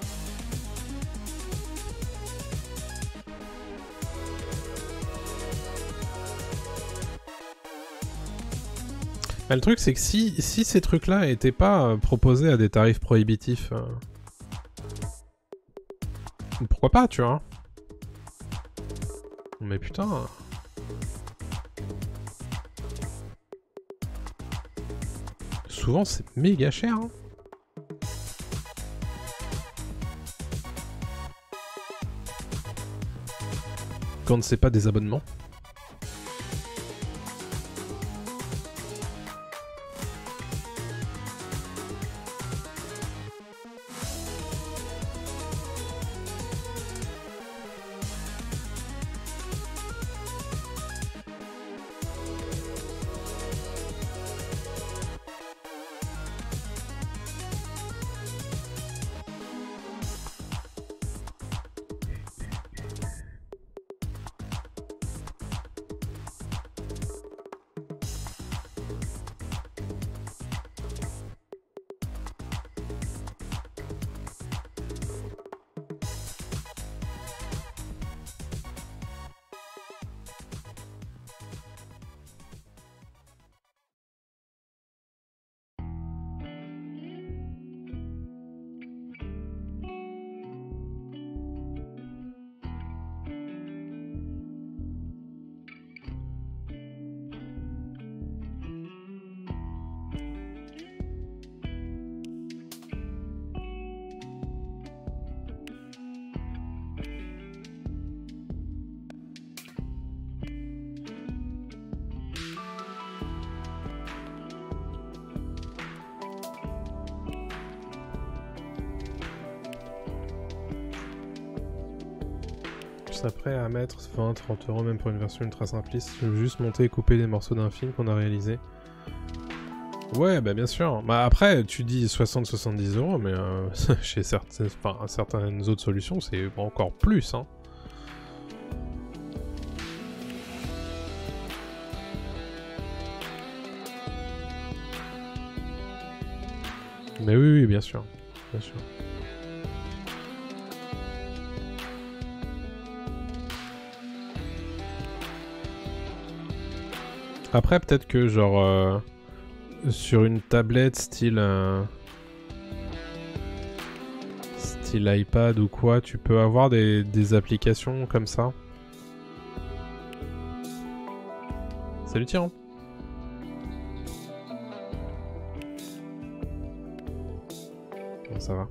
Le truc c'est que si ces trucs-là étaient pas proposés à des tarifs prohibitifs, pourquoi pas, tu vois? Mais putain... Souvent c'est méga cher, hein. Quand c'est pas des abonnements. Après à mettre 20-30 € même pour une version ultra simpliste, je veux juste monter et couper des morceaux d'un film qu'on a réalisé. Ouais, bah bien sûr. Bah après, tu dis 60-70 €, mais chez certaines autres solutions, c'est encore plus, hein. Mais oui, bien sûr. Bien sûr. Après, peut-être que genre sur une tablette style iPad ou quoi, tu peux avoir des applications comme ça. Salut Tyran. Comment ça va?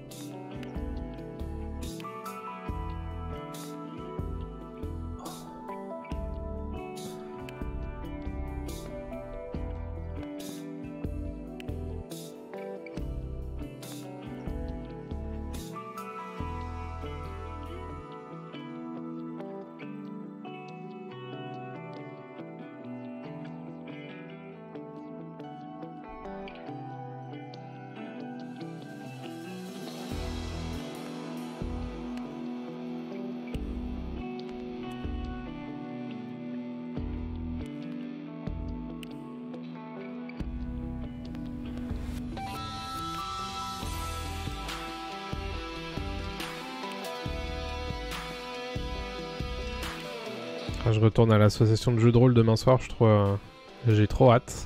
Je retourne à l'association de jeux de rôle demain soir, je trouve. J'ai trop hâte.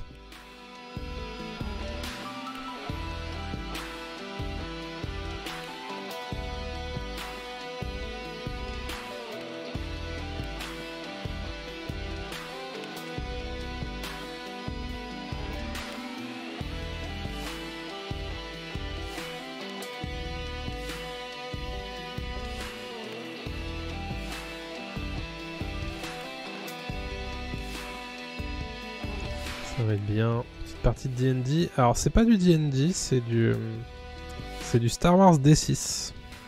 Ça va être bien. Petite partie de D&D. Alors c'est pas du D&D, c'est du Star Wars D6.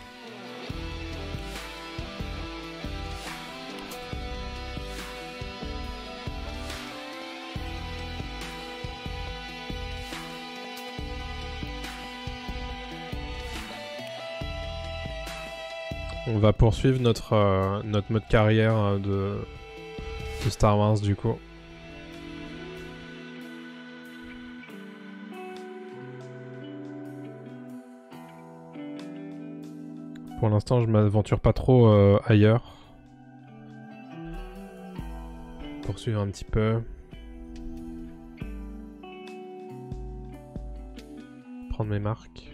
On va poursuivre notre mode carrière de Star Wars du coup. Pour l'instant, je m'aventure pas trop ailleurs. Poursuivre un petit peu. Prendre mes marques.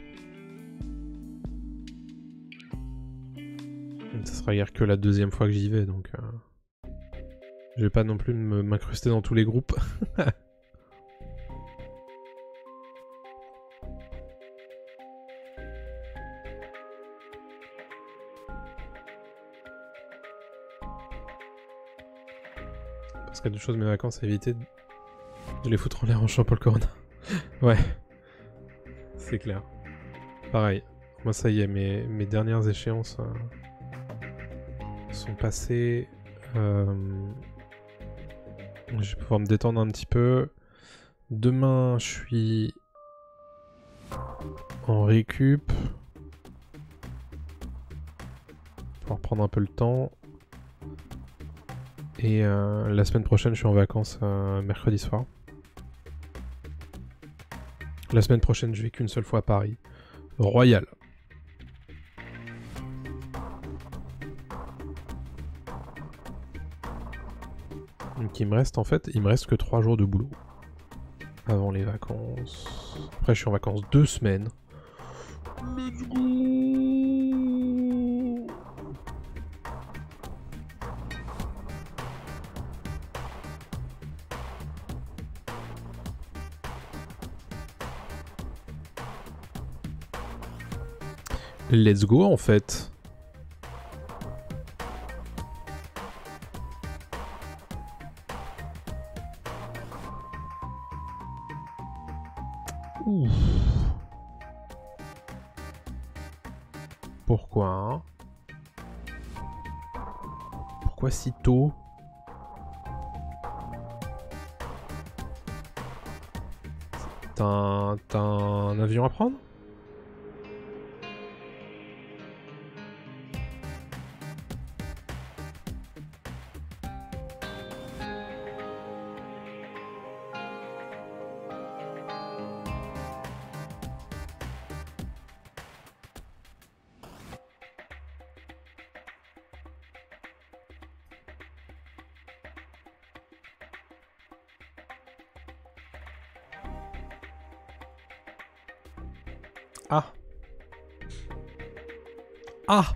Ça sera hier que la deuxième fois que j'y vais, donc je vais pas non plus m'incruster dans tous les groupes. Parce qu'il y a deux choses, mes vacances, à éviter de les foutre en l'air en chant pour le Corona. Ouais, c'est clair. Pareil, moi ça y est, mes dernières échéances sont passées. Je vais pouvoir me détendre un petit peu. Demain, je suis en récup. Pour reprendre un peu le temps. Et la semaine prochaine, je suis en vacances mercredi soir. La semaine prochaine, je vais qu'une seule fois à Paris. Royal. Donc il me reste que 3 jours de boulot. Avant les vacances. Après je suis en vacances 2 semaines. Let's go. Let's go en fait. Ouf. Pourquoi hein? Pourquoi si tôt? T'as un avion à prendre? Ah. Ah.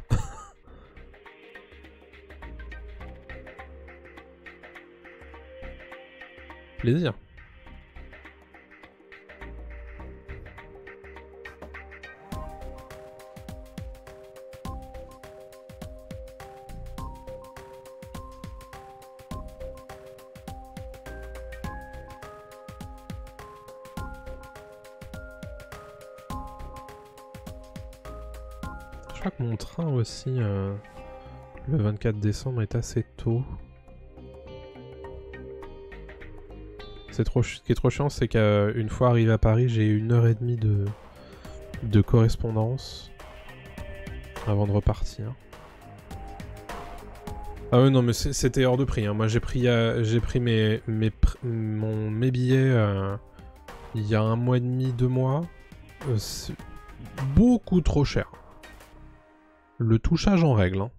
Plaisir. Je crois que mon train aussi, le 24 décembre, est assez tôt. Ce qui est trop chiant, c'est qu'une fois arrivé à Paris, j'ai 1h30 de correspondance avant de repartir. Ah ouais, non, mais c'était hors de prix. Hein. Moi, j'ai pris mes billets il y a 1 mois et demi, 2 mois. C'est beaucoup trop cher. Le touchage en règle. Hein.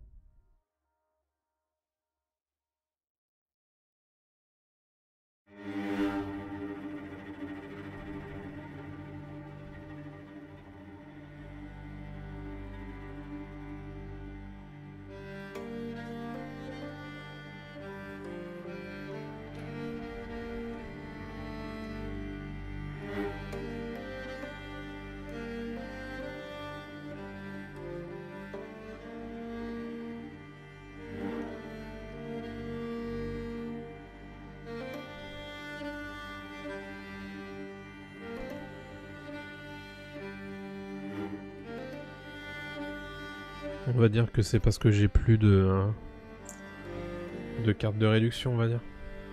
On va dire que c'est parce que j'ai plus de carte de réduction, on va dire.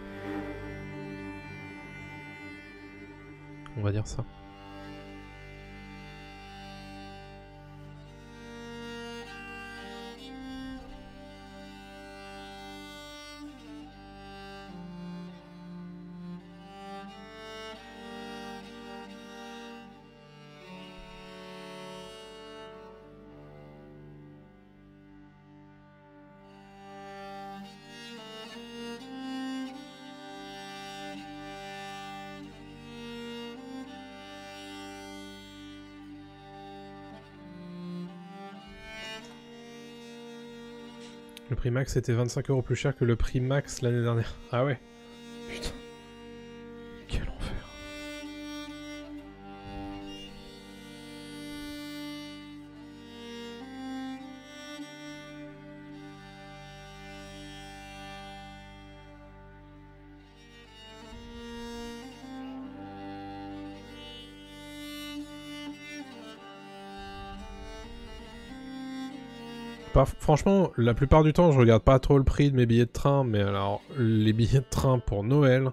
On va dire ça. Le prix max était 25 € plus cher que le prix max l'année dernière. Ah ouais. Putain. Quel enfer. Franchement, la plupart du temps, je regarde pas trop le prix de mes billets de train, mais alors, les billets de train pour Noël...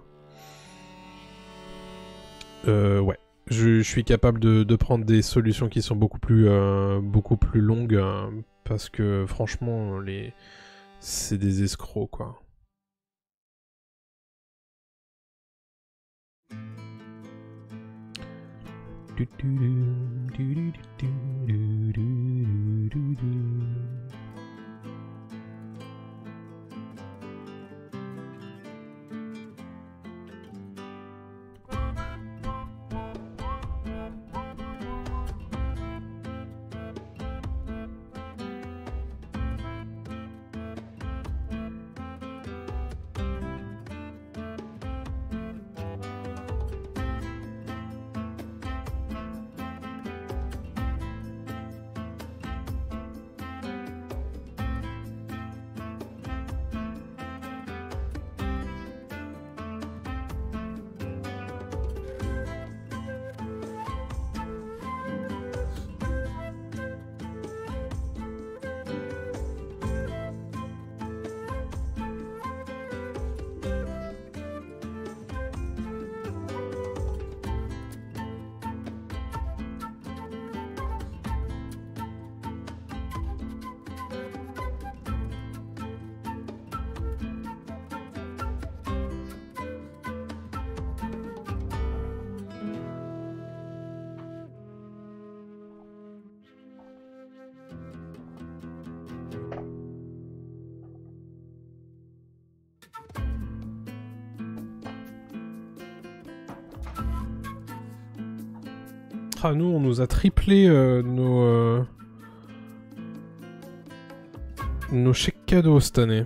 ouais. Je suis capable de prendre des solutions qui sont beaucoup plus longues, parce que franchement, c'est des escrocs, quoi. Ah, nous, on nous a triplé nos chèques cadeaux cette année.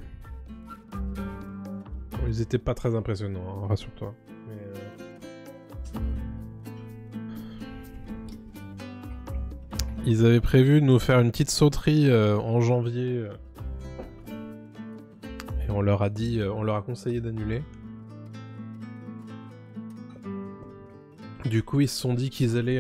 Ils étaient pas très impressionnants, hein, rassure-toi. Mais, ils avaient prévu de nous faire une petite sauterie en janvier. Et on leur a conseillé d'annuler. Du coup, ils se sont dit qu'ils allaient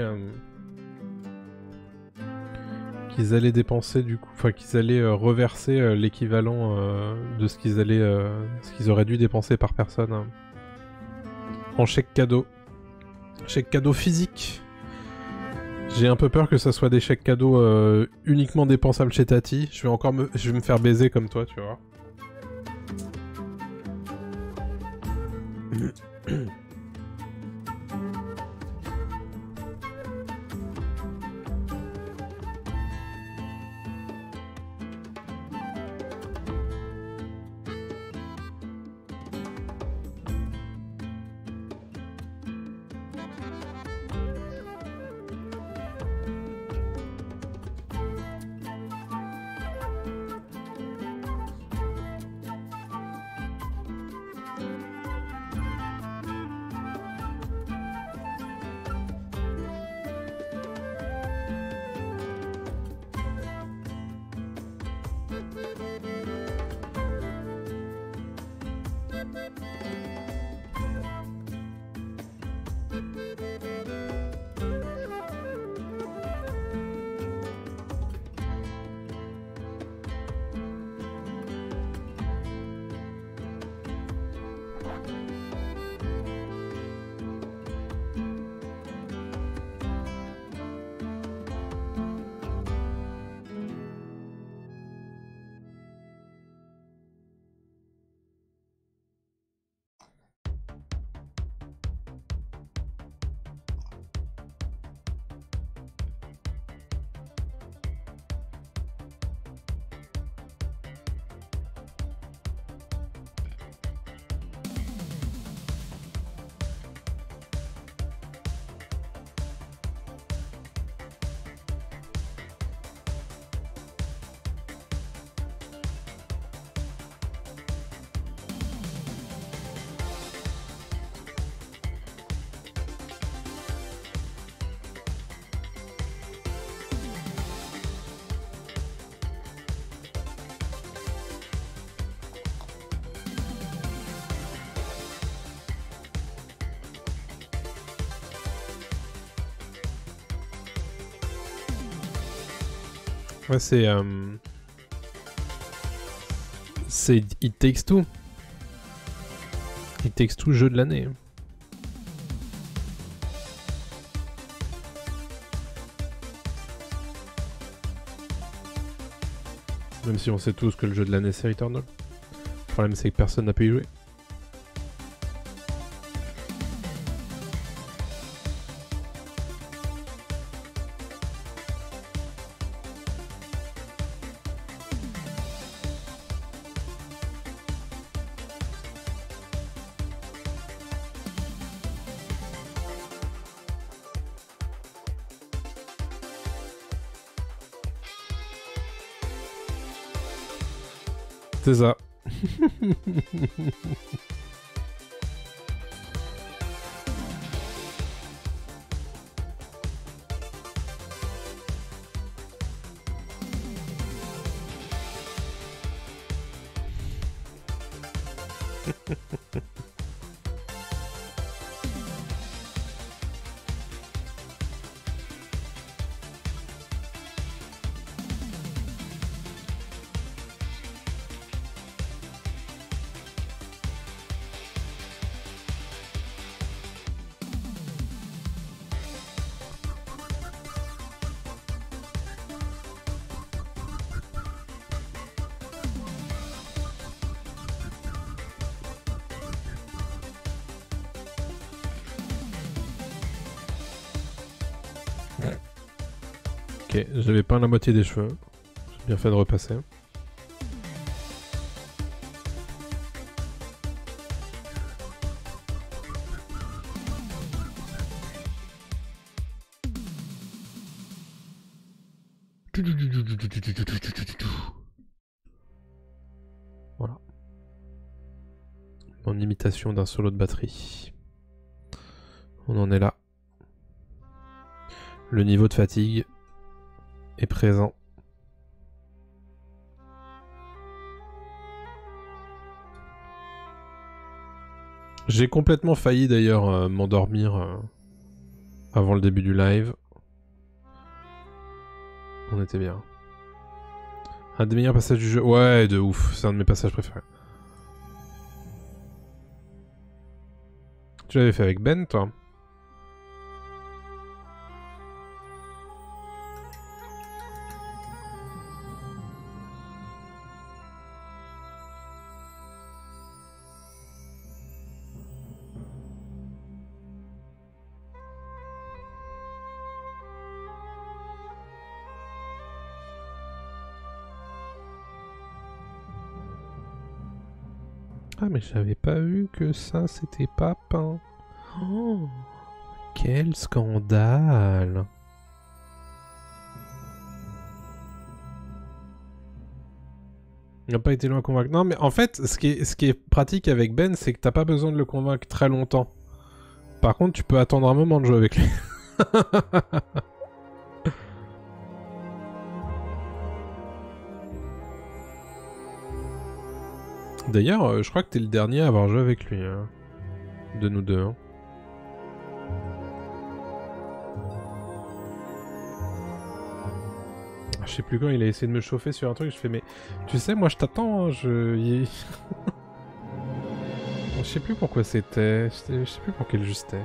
dépenser qu'ils allaient reverser l'équivalent de ce qu'ils auraient dû dépenser par personne en chèque cadeau. Chèque cadeau physique. J'ai un peu peur que ça soit des chèques cadeaux uniquement dépensables chez Tati. Je vais me faire baiser comme toi, tu vois. Ouais, c'est It Takes Two. It Takes Two, jeu de l'année. Même si on sait tous que le jeu de l'année c'est Returnal. Le problème c'est que personne n'a pu y jouer. C'est ça. Ok, j'avais pas la moitié des cheveux. J'ai bien fait de repasser. Voilà. En imitation d'un solo de batterie. On en est là. Le niveau de fatigue est présent. J'ai complètement failli d'ailleurs m'endormir avant le début du live. On était bien. Un des meilleurs passages du jeu. Ouais, de ouf. C'est un de mes passages préférés. Tu l'avais fait avec Ben, toi? Ah mais j'avais pas vu que ça c'était pas peint. Oh, quel scandale. Il n'a pas été loin à convaincre. Non mais en fait, ce qui est pratique avec Ben, c'est que t'as pas besoin de le convaincre très longtemps. Par contre, tu peux attendre un moment de jouer avec lui. D'ailleurs, je crois que t'es le dernier à avoir joué avec lui. Hein. De nous deux. Hein. Je sais plus quand il a essayé de me chauffer sur un truc. Je fais, mais tu sais, moi je t'attends. Hein, je sais plus pourquoi c'était. Je sais plus pour quel jeu c'était.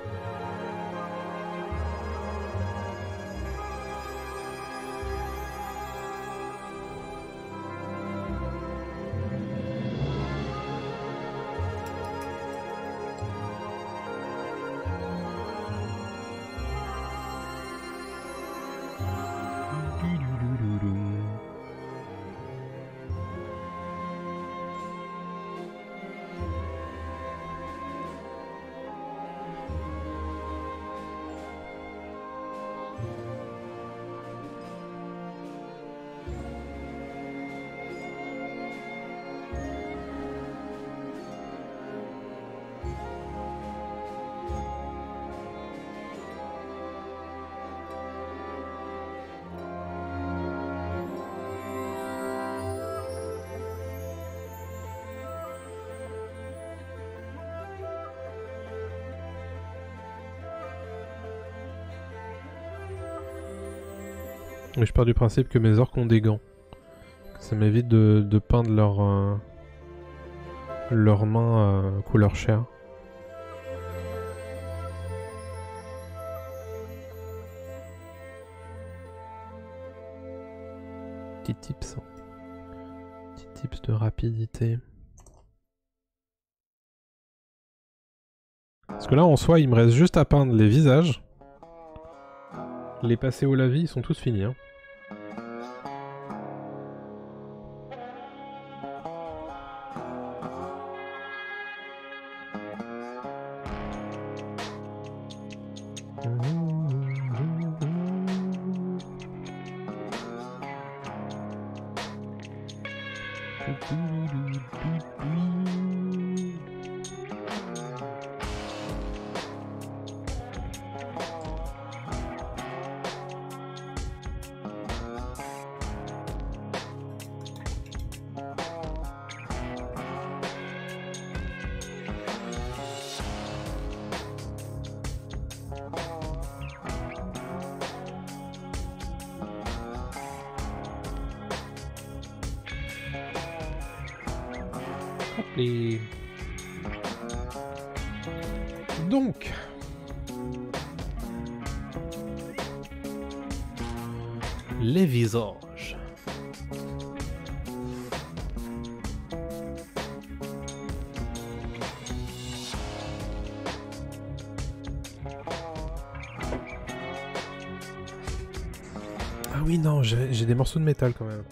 Mais je pars du principe que mes orques ont des gants. Ça m'évite de peindre leurs mains couleur chair. Petit tips. Petit tips de rapidité. Parce que là, en soi, il me reste juste à peindre les visages. Les passer au lavis, ils sont tous finis. Hein. Et... donc, les visages. Ah oui, non, j'ai des morceaux de métal quand même.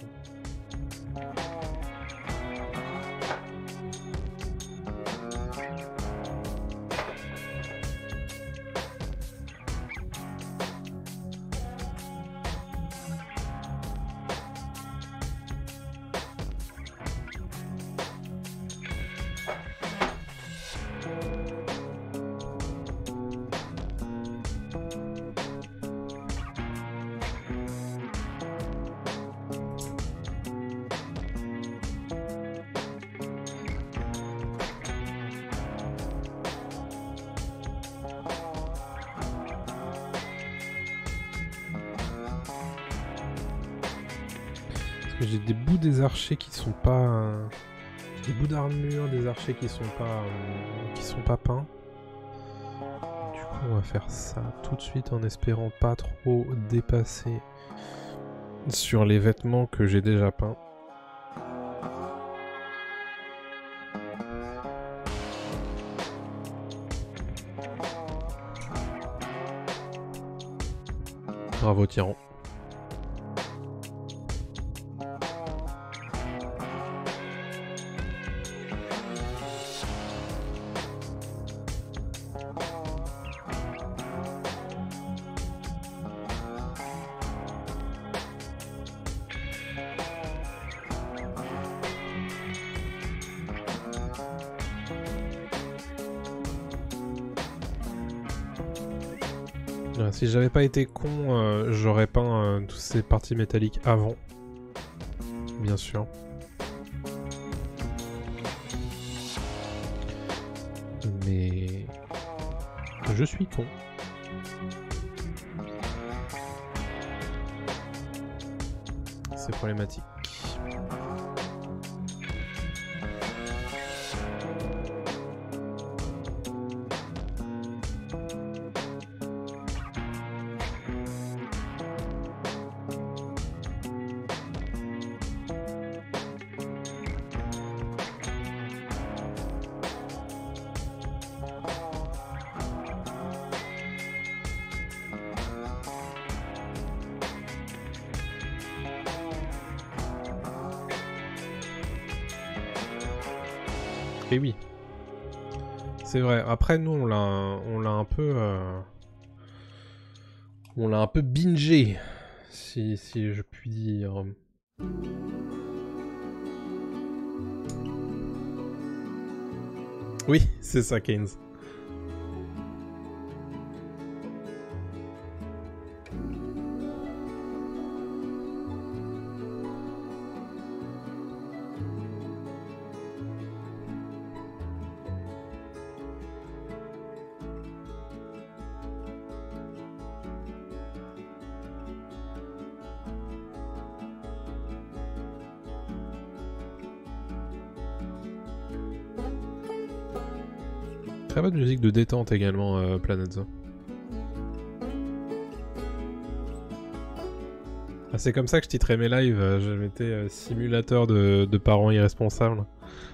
Parce que j'ai des bouts des archers qui sont pas... des bouts d'armure des archers qui sont pas peints. Du coup on va faire ça tout de suite en espérant pas trop dépasser sur les vêtements que j'ai déjà peints. Bravo Tyran. Si j'avais pas été con, j'aurais peint toutes ces parties métalliques avant. Bien sûr. Mais... je suis con. C'est problématique. Et oui. C'est vrai. Après, nous, on l'a un peu... on l'a un peu bingé, si je puis dire. Oui, c'est ça, Keynes. Très bonne musique de détente également, Planet Zoo. Ah, c'est comme ça que je titrais mes lives, je mettais simulateur de parents irresponsables.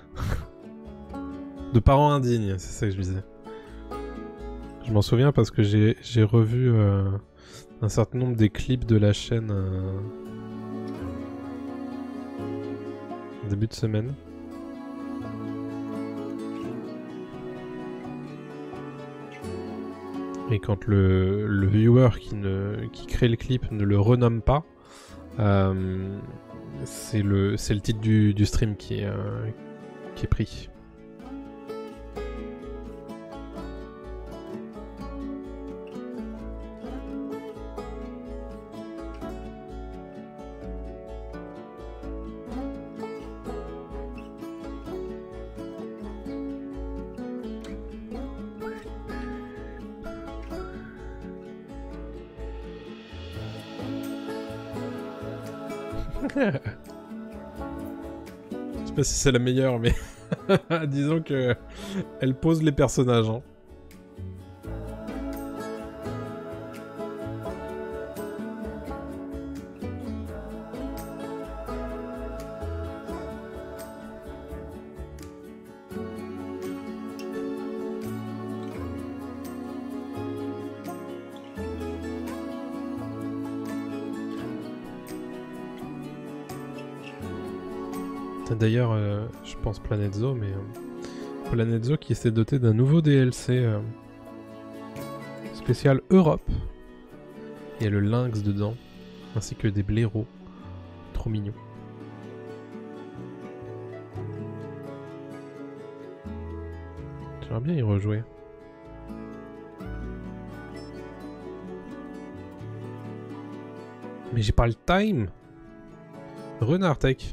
De parents indignes, c'est ça que je disais. Je m'en souviens parce que j'ai revu un certain nombre des clips de la chaîne début de semaine. Et quand le viewer qui crée le clip ne le renomme pas, c'est le titre du stream qui est pris. Je sais pas si c'est la meilleure, mais disons que elle pose les personnages. Hein. D'ailleurs, je pense Planet Zoo, mais Planet Zoo qui s'est doté d'un nouveau DLC spécial Europe. Il y a le lynx dedans, ainsi que des blaireaux. Trop mignon. J'aimerais bien y rejouer. Mais j'ai pas le time. Renard Tech.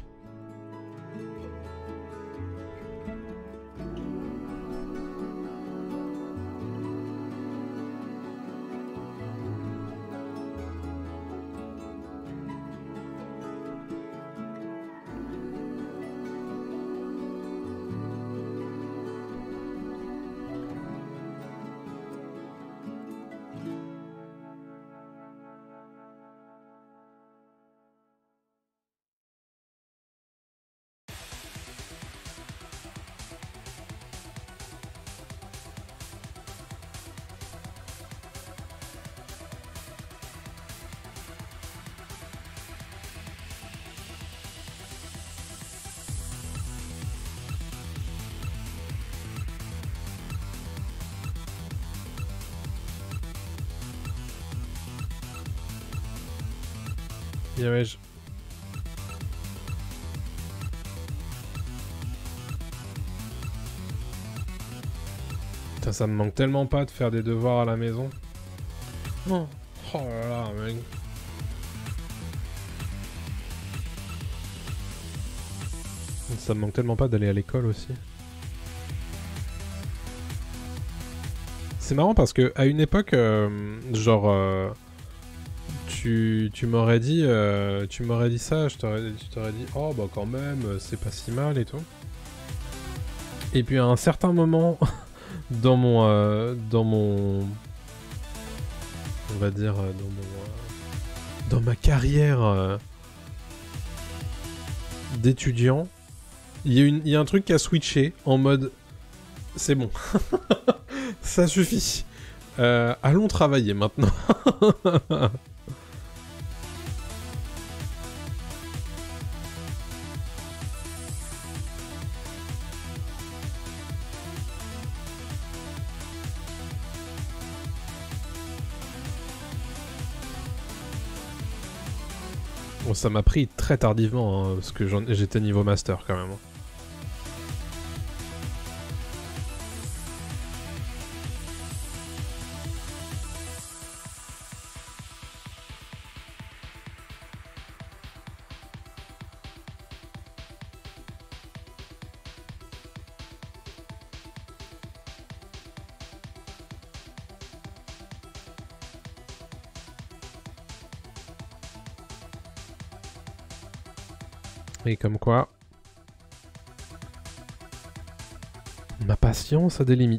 Dirais-je. Putain, ça me manque tellement pas de faire des devoirs à la maison. Oh, oh là là, mec. Ça me manque tellement pas d'aller à l'école aussi. C'est marrant parce que à une époque, genre, tu m'aurais dit ça, tu t'aurais dit, oh bah quand même, c'est pas si mal et tout. Et puis à un certain moment dans mon, on va dire dans ma carrière d'étudiant, il y a un truc qui a switché en mode, c'est bon. Ça suffit. Allons travailler maintenant. Bon, ça m'a pris très tardivement, hein, parce que j'étais niveau master quand même. Et comme quoi, ma patience a des limites.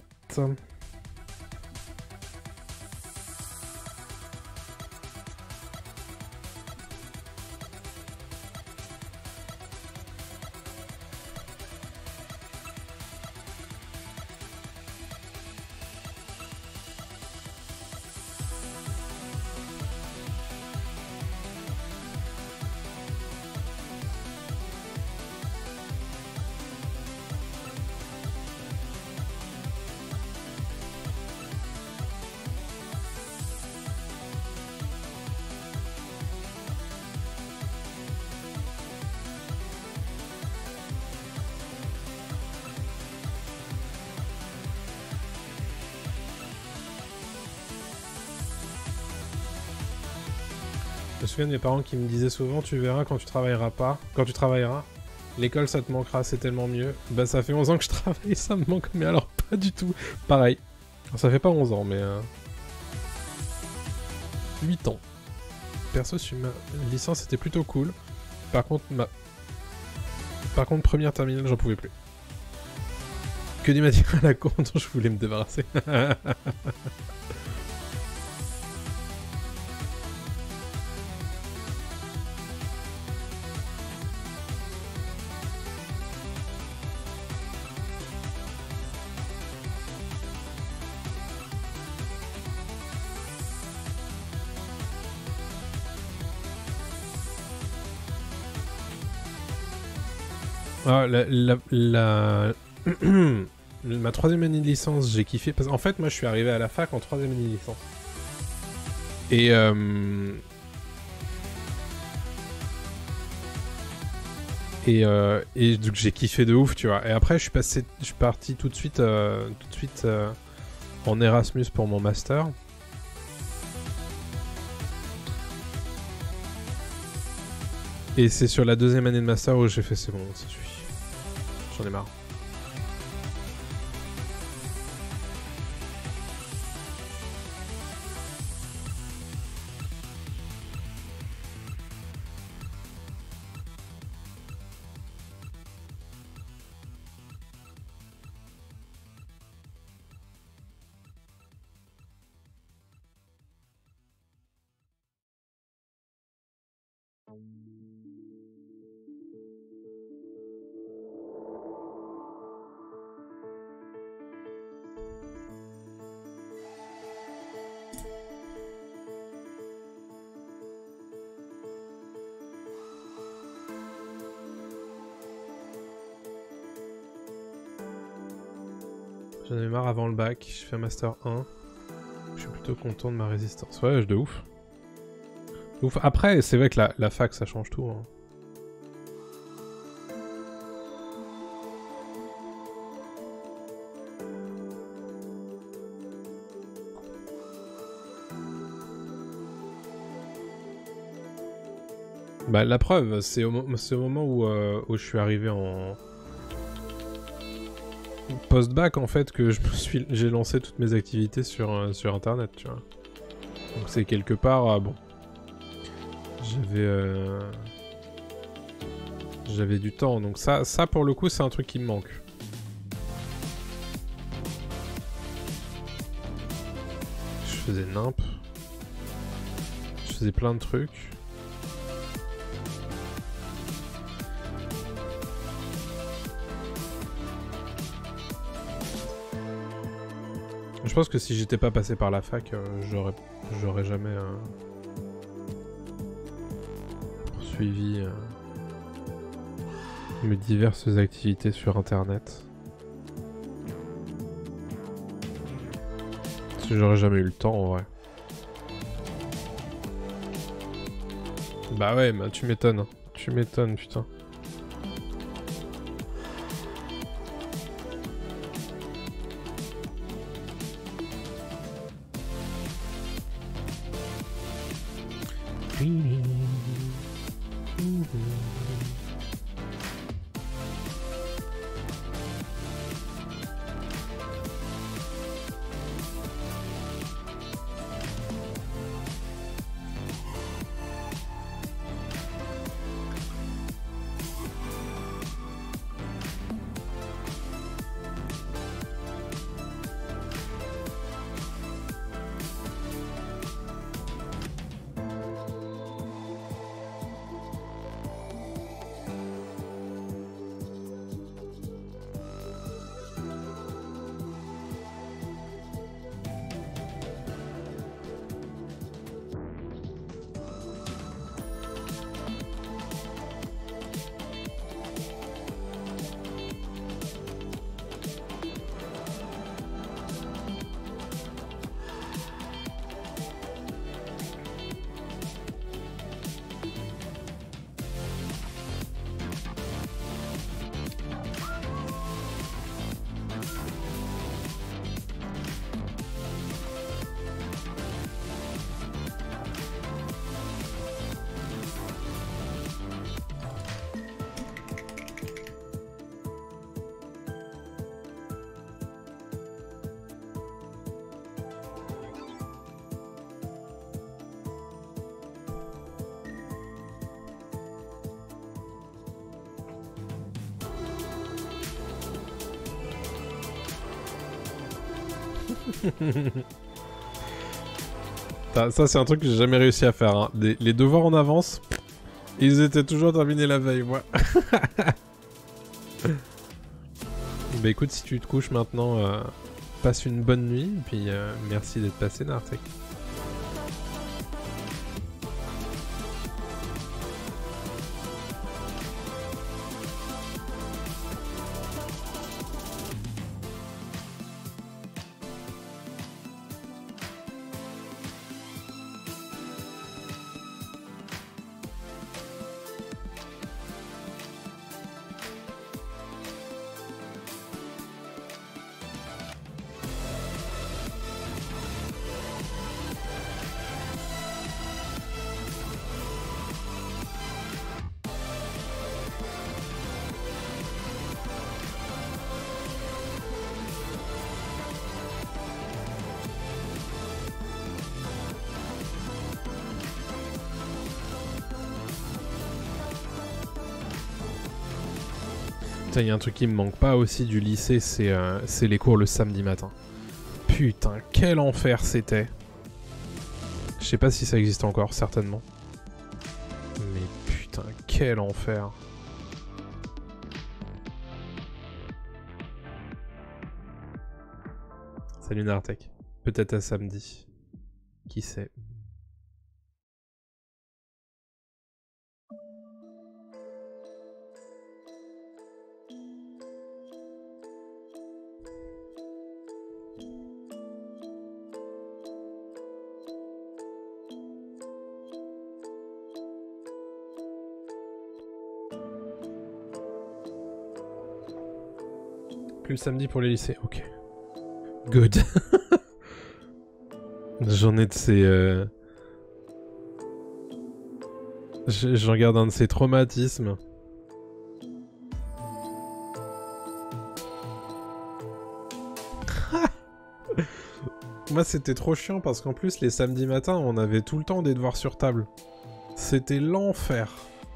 Je me souviens de mes parents qui me disaient souvent, tu verras quand tu travailleras pas, quand tu travailleras, l'école ça te manquera, c'est tellement mieux. Bah ça fait 11 ans que je travaille, ça me manque, mais alors pas du tout. Pareil. Alors, ça fait pas 11 ans, mais 8 ans. Perso, sur ma licence c'était plutôt cool. Par contre, première terminale, j'en pouvais plus. Que des matières à la con dont je voulais me débarrasser. Ah, ma troisième année de licence, j'ai kiffé. Parce qu'en fait, moi, je suis arrivé à la fac en troisième année de licence. Et donc j'ai kiffé de ouf, tu vois. Et après, je suis parti tout de suite en Erasmus pour mon master. Et c'est sur la deuxième année de master où j'ai fait c'est bon, ça suffit. J'en ai marre. J'en avais marre avant le bac, je fais un master 1. Je suis plutôt content de ma résistance. Ouais, de ouf. Ouf. Après, c'est vrai que la fac, ça change tout. Hein. Bah, la preuve, c'est au moment où je suis arrivé en post-bac, en fait, que j'ai lancé toutes mes activités sur Internet, tu vois. Donc c'est quelque part, bon, j'avais du temps. Donc ça pour le coup, c'est un truc qui me manque. Je faisais nimp. Je faisais plein de trucs. Je pense que si j'étais pas passé par la fac, j'aurais jamais poursuivi mes diverses activités sur Internet. Parce que j'aurais jamais eu le temps en vrai. Bah ouais, bah tu m'étonnes. Tu m'étonnes, putain. Ça c'est un truc que j'ai jamais réussi à faire. Hein. Les devoirs en avance, ils étaient toujours terminés la veille, moi. Bah écoute, si tu te couches maintenant, passe une bonne nuit, puis merci d'être passé, Nartek. Il y a un truc qui me manque pas aussi du lycée, c'est les cours le samedi matin. Putain, quel enfer c'était. Je sais pas si ça existe encore, certainement. Mais putain, quel enfer. Salut Nartek. Peut-être à samedi. Qui sait. Plus le samedi pour les lycées. Ok. Good. J'en ai de ces... J'en garde un de ces traumatismes. Moi, c'était trop chiant parce qu'en plus, les samedis matins, on avait tout le temps des devoirs sur table. C'était l'enfer.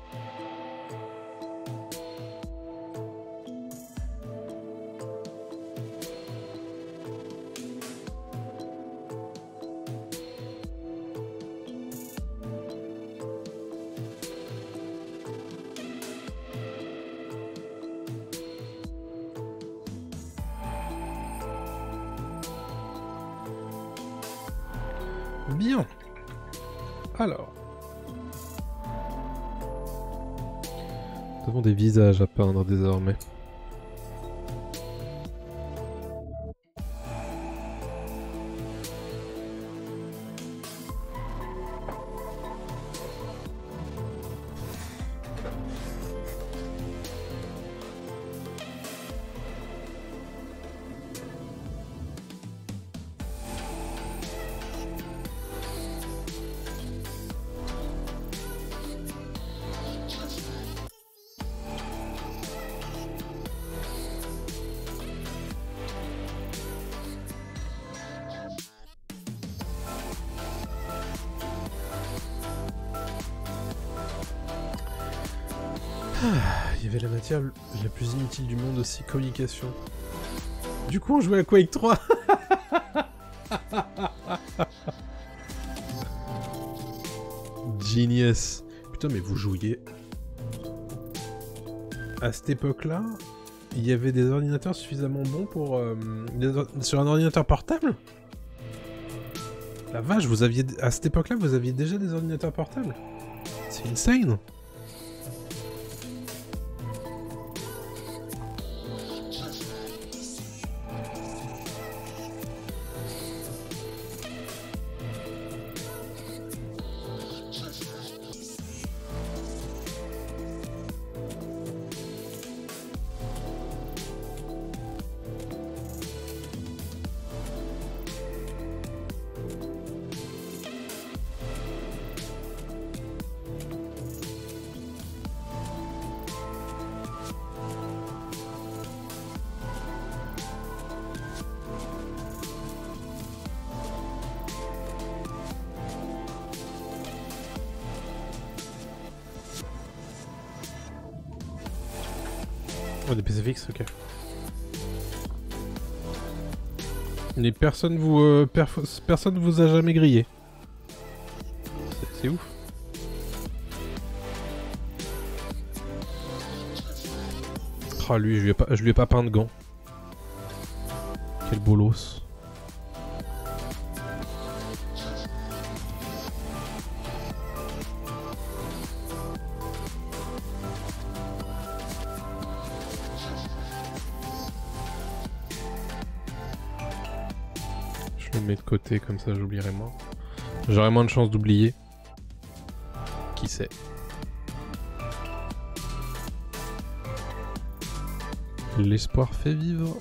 Bien. Alors. Nous avons des visages à peindre désormais. Il y avait la matière la plus inutile du monde aussi, communication. Du coup, on jouait à Quake 3. Genius. Putain, mais vous jouiez... À cette époque-là, il y avait des ordinateurs suffisamment bons pour... sur un ordinateur portable? La vache, vous aviez... À cette époque-là, vous aviez déjà des ordinateurs portables? C'est insane. Oh, des PC fixes, ok. Mais personne vous a jamais grillé. C'est ouf. Oh lui, je lui ai pas peint de gants. Quel bolos. Je le mets de côté, comme ça j'oublierai moins. J'aurai moins de chances d'oublier. Qui sait? L'espoir fait vivre.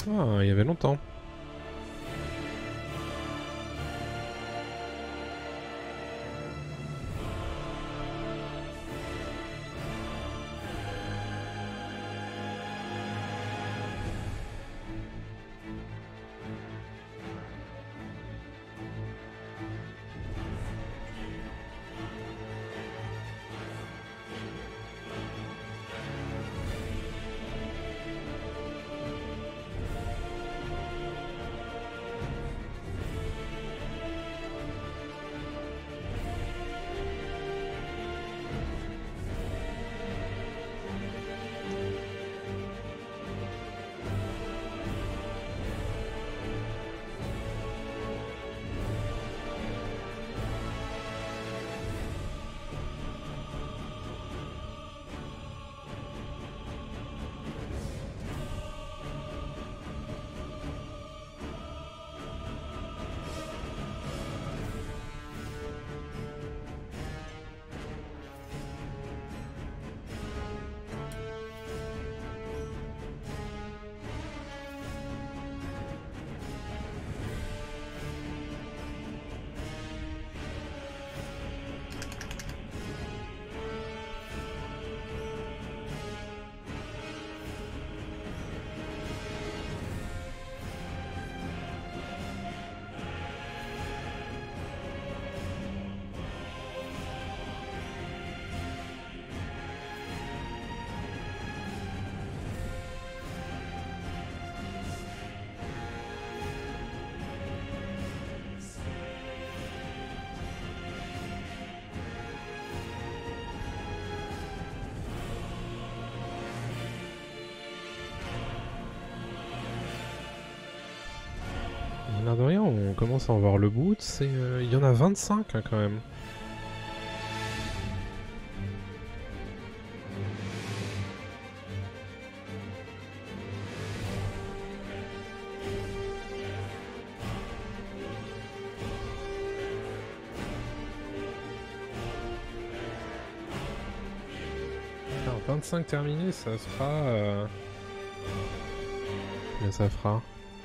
Ah, il y avait longtemps. L'air de rien, on commence à en voir le bout. Il y en a 25 hein, quand même. Alors, 25 terminés, ça se fera... Combien ça fera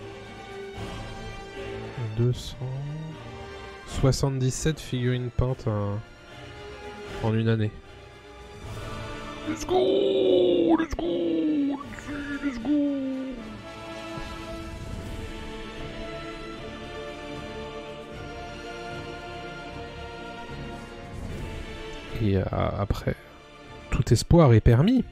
277 figurines peintes en une année. Let's go! Let's go! Let's go! Et après, tout espoir est permis.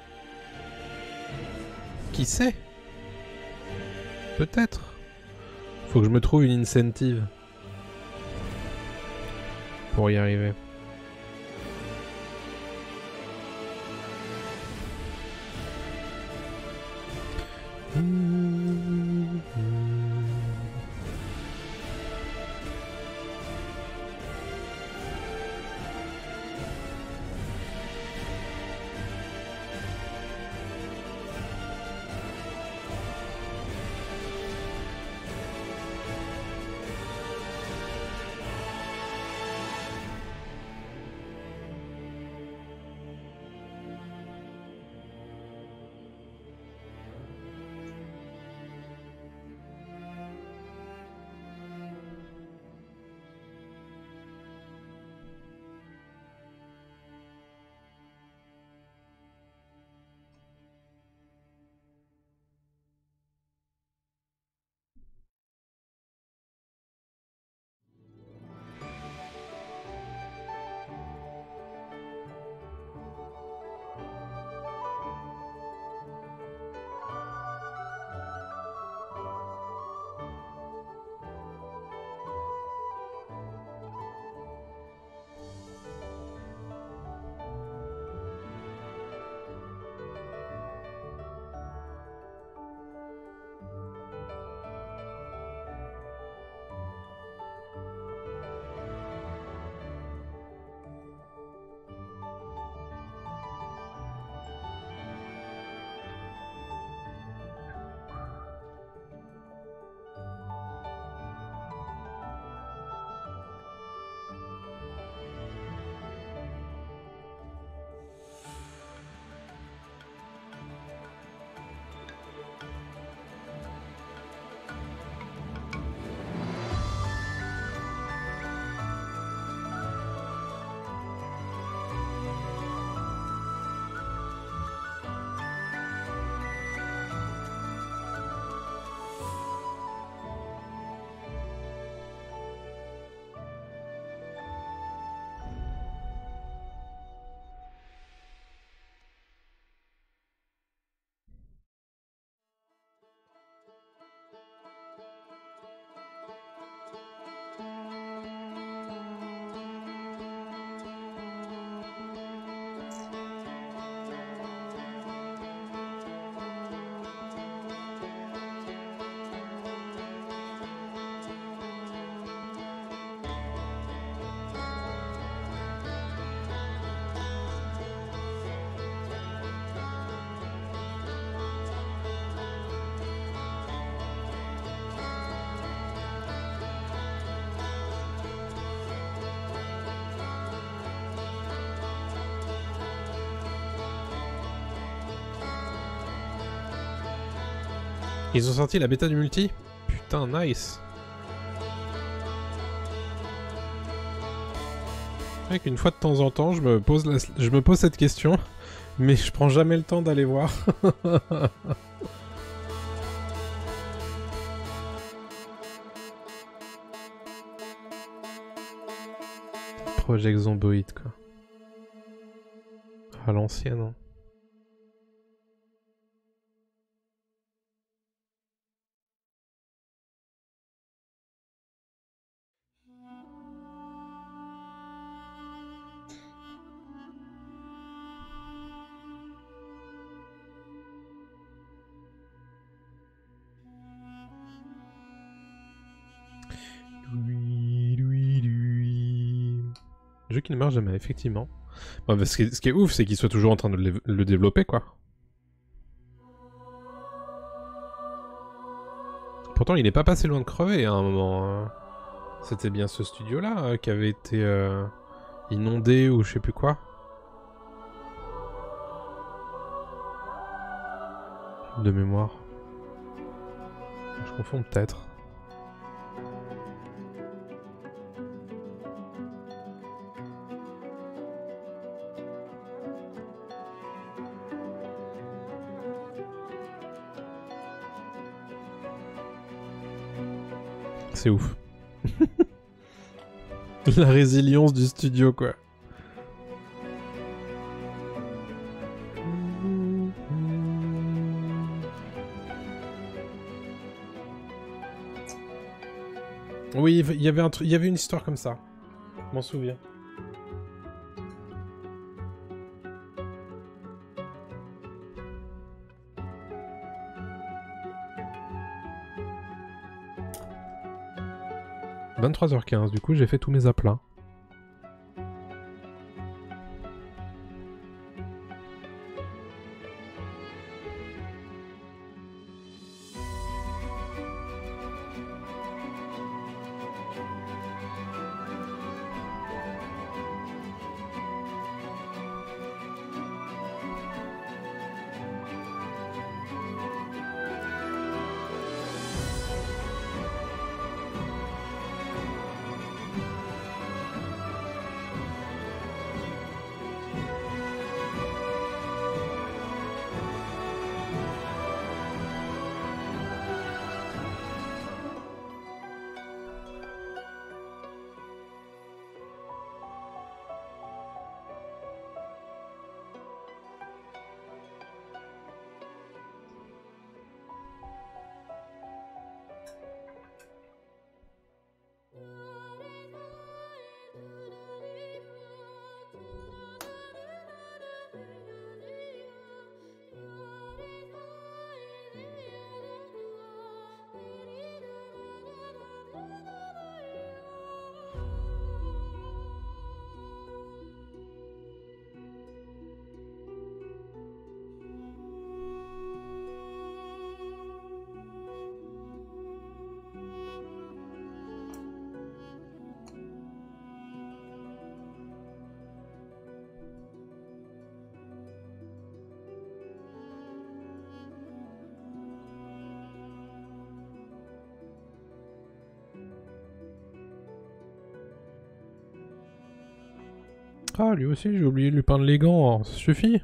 Qui sait? Peut-être. Faut que je me trouve une incentive pour y arriver. Ils ont sorti la bêta du multi? Putain, nice. C'est vrai qu'une fois de temps en temps, je me pose cette question, mais je prends jamais le temps d'aller voir. Project Zomboid, quoi. À l'ancienne, hein. Jeu qui ne meurt jamais, effectivement. Bon, bah, ce qui est ouf, c'est qu'il soit toujours en train de le développer, quoi. Pourtant, il n'est pas passé loin de crever à un moment. Hein. C'était bien ce studio-là qui avait été inondé ou je sais plus quoi. De mémoire. Je confonds peut-être. C'est ouf. La résilience du studio, quoi. Oui, il y avait une histoire comme ça. Je m'en souviens. « 23h15, du coup j'ai fait tous mes aplats. Ah, lui aussi, j'ai oublié de lui peindre les gants, ça suffit.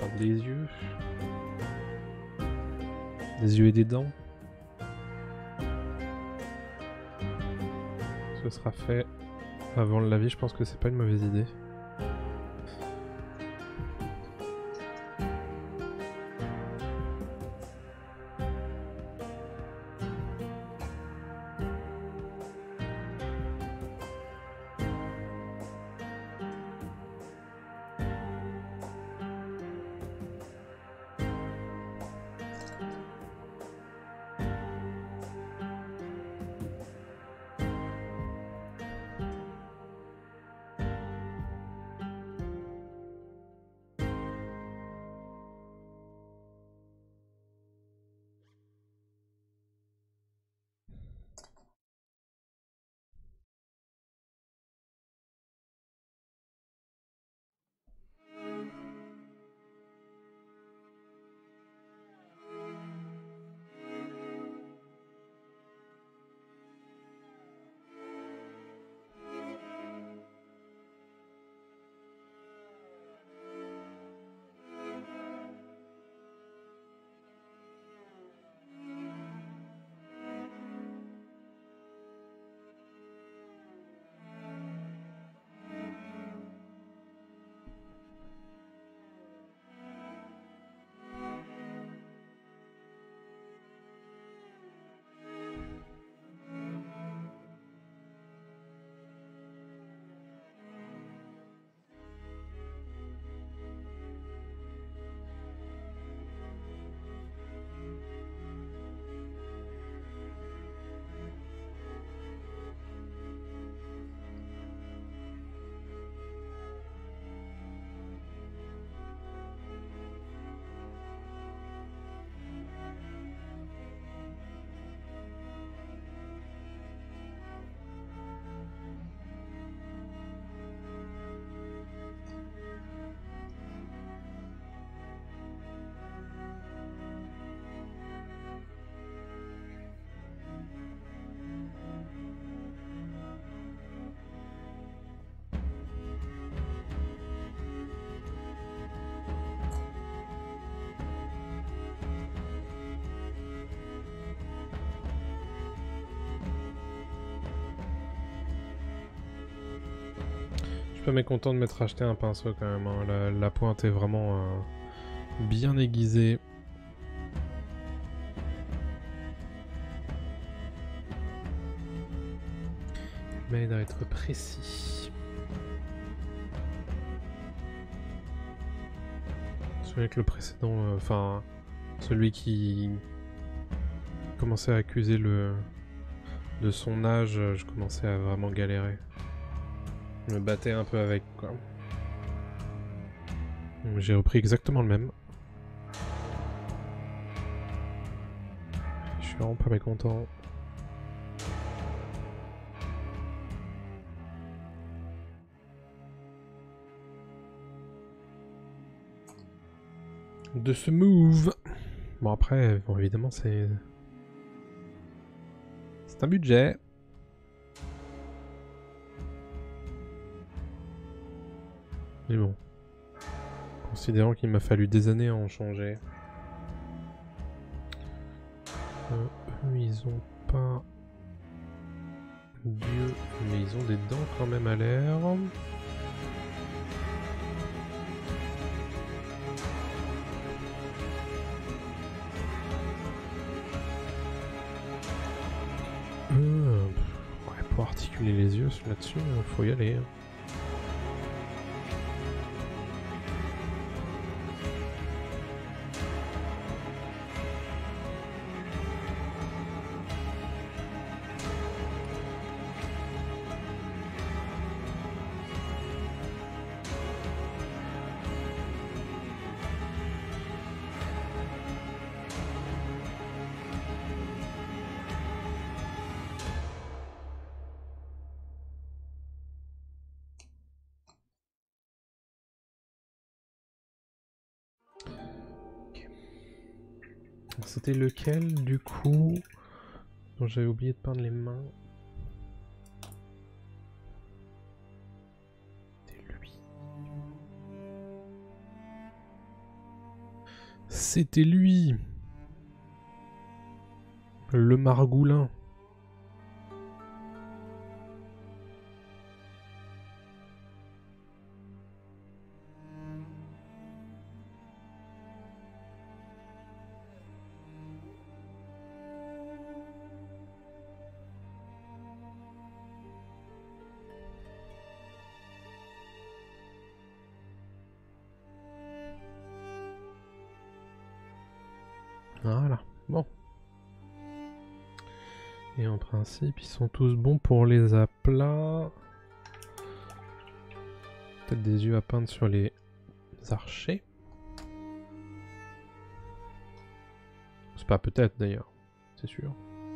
Enfin, des yeux. Des yeux et des dents. Ce sera fait avant le laver, je pense que c'est pas une mauvaise idée. Je suis pas mécontent de m'être acheté un pinceau quand même, hein. La pointe est vraiment bien aiguisée. Mais il doit être précis. Celui avec le précédent, enfin celui qui commençait à accuser de son âge, je commençais à vraiment galérer. Je me battais un peu avec quoi. J'ai repris exactement le même. Je suis vraiment pas mécontent. De ce move. Bon après, bon, évidemment c'est un budget. Mais bon. Considérant qu'il m'a fallu des années à en changer. Eux, ils ont pas d'yeux, mais ils ont des dents quand même à l'air. Ouais, pour articuler les yeux là-dessus, faut y aller. C'était lequel du coup dont j'avais oublié de peindre les mains? C'était lui. C'était lui. Le margoulin. Voilà, bon. Et en principe, ils sont tous bons pour les aplats. Peut-être des yeux à peindre sur les archers. C'est pas peut-être d'ailleurs, c'est sûr.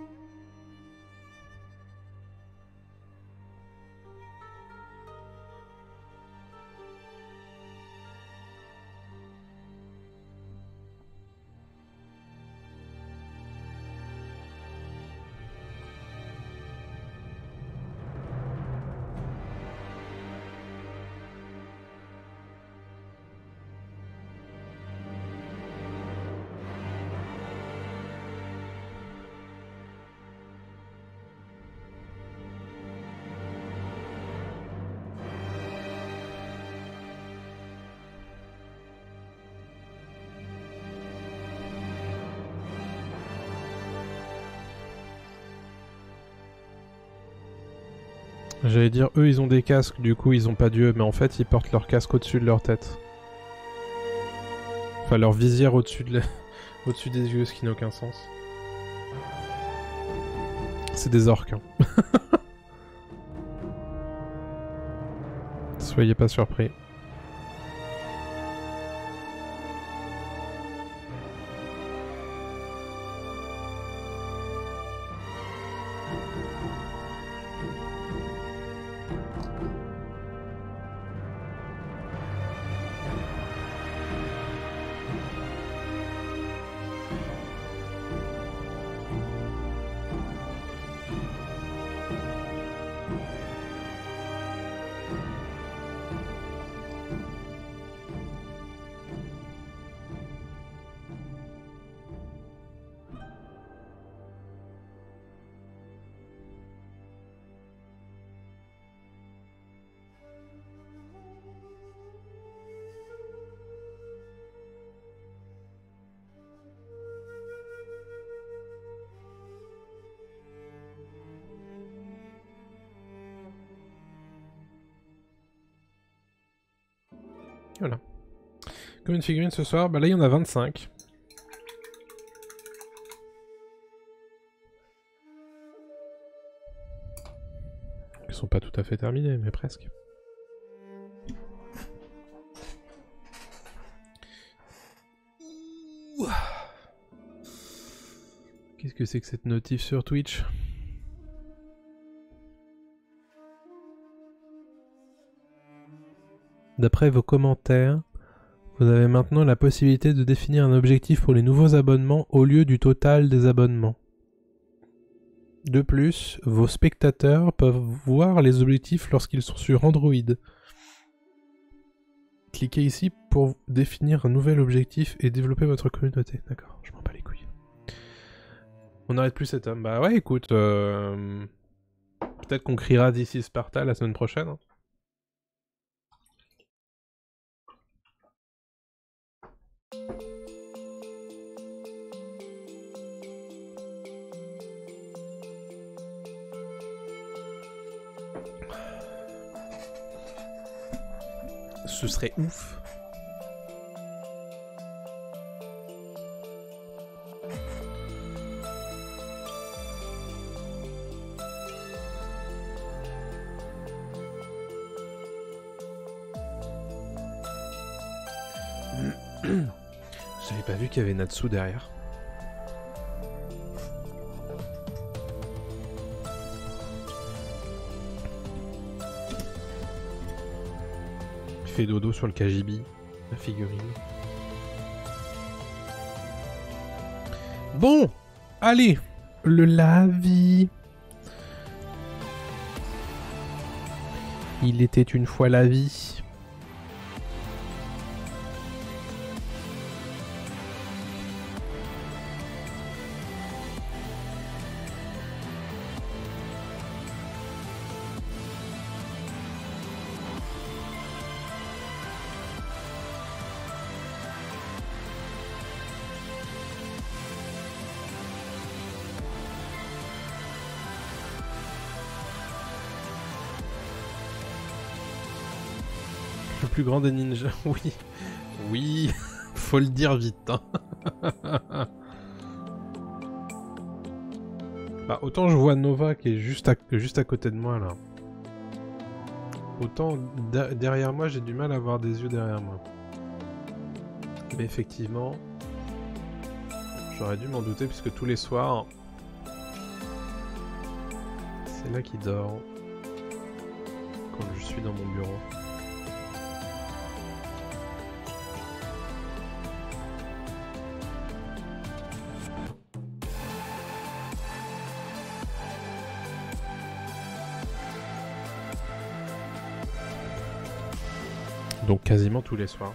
J'allais dire, eux ils ont des casques, du coup ils ont pas d'yeux, mais en fait ils portent leur casque au-dessus de leur tête. Enfin leur visière au-dessus au-dessus des yeux, ce qui n'a aucun sens. C'est des orques. Hein. Soyez pas surpris. Voilà. Combien de figurines ce soir? Bah là il y en a 25. Ils sont pas tout à fait terminés, mais presque. Qu'est-ce que c'est que cette notif sur Twitch? D'après vos commentaires, vous avez maintenant la possibilité de définir un objectif pour les nouveaux abonnements au lieu du total des abonnements. De plus, vos spectateurs peuvent voir les objectifs lorsqu'ils sont sur Android. Cliquez ici pour définir un nouvel objectif et développer votre communauté. D'accord, je m'en bats les couilles. On n'arrête plus cet homme. Bah ouais, écoute, peut-être qu'on criera d'ici Sparta la semaine prochaine. Hein. Ce serait ouf. J'avais pas vu qu'il y avait Natsu derrière. Il fait dodo sur le KGB, la figurine. Bon, allez, le lavis. Il était une fois la vie. plus grand des ninjas. Oui, oui, faut le dire vite. Hein. Bah, autant je vois Nova qui est juste à côté de moi là. Autant derrière moi j'ai du mal à avoir des yeux derrière moi. Mais effectivement, j'aurais dû m'en douter puisque tous les soirs, c'est là qu'il dort quand je suis dans mon bureau. Donc quasiment tous les soirs.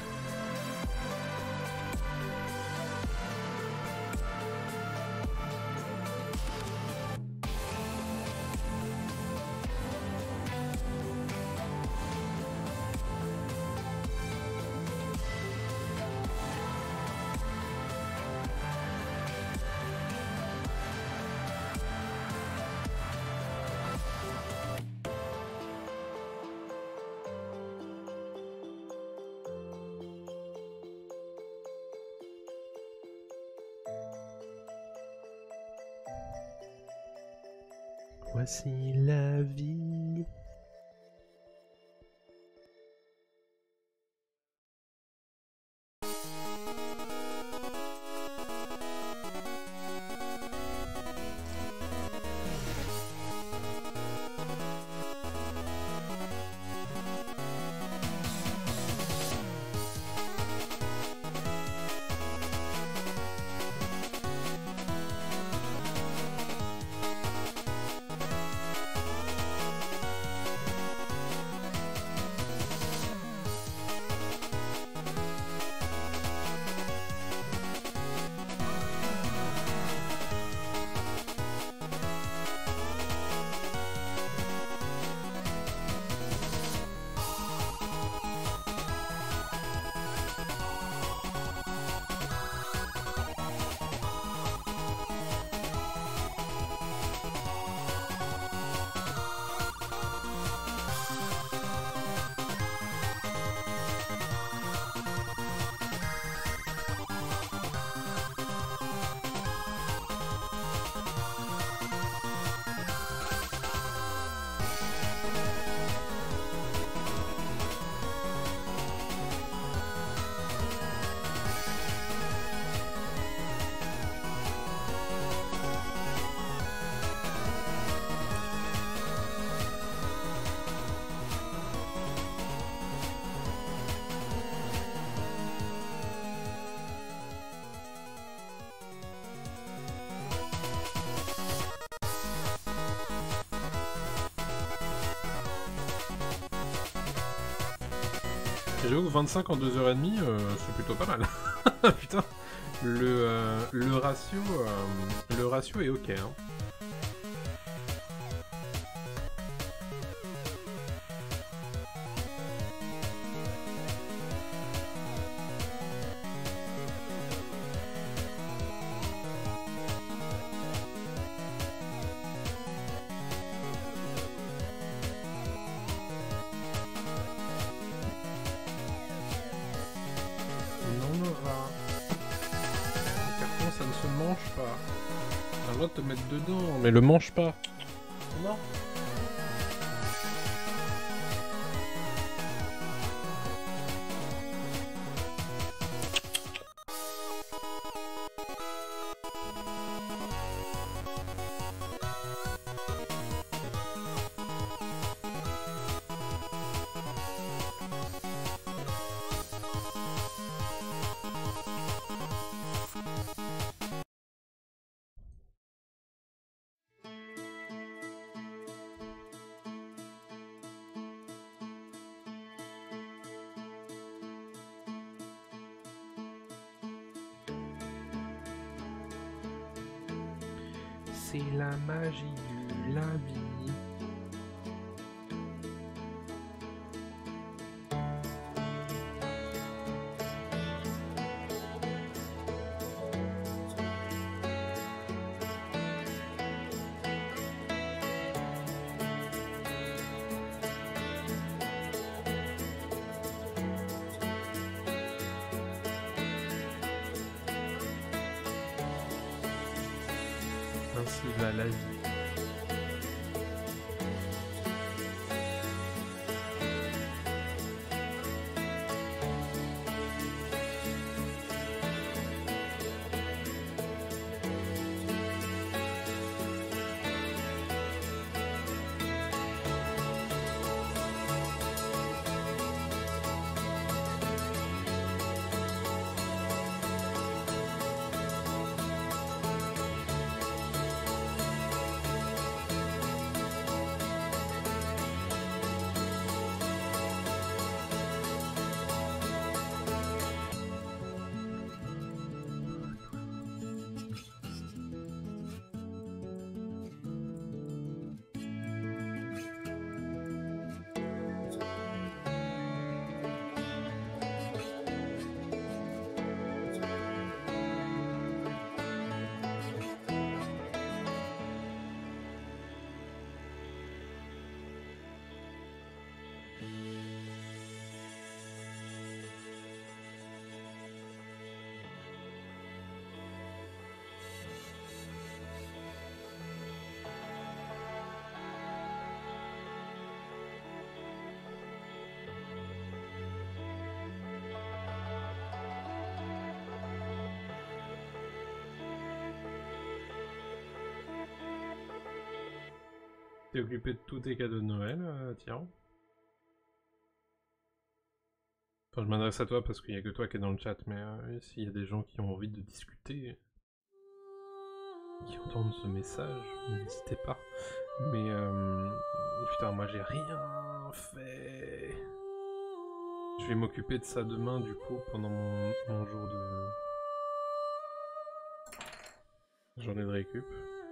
Voici la vie. J'avoue que 25 en 2h30, c'est plutôt pas mal. Putain, le ratio est ok. Hein. Te mettre dedans, mais le mange pas. Non. C'est la magie du lundi. Ainsi va la vie. T'es occupé de tous tes cadeaux de Noël, Tyran? Enfin, je m'adresse à toi parce qu'il n'y a que toi qui es dans le chat, mais s'il y a des gens qui ont envie de discuter, qui entendent ce message, n'hésitez pas. Mais putain, moi j'ai rien fait. Je vais m'occuper de ça demain, du coup, pendant mon jour de... journée de récup.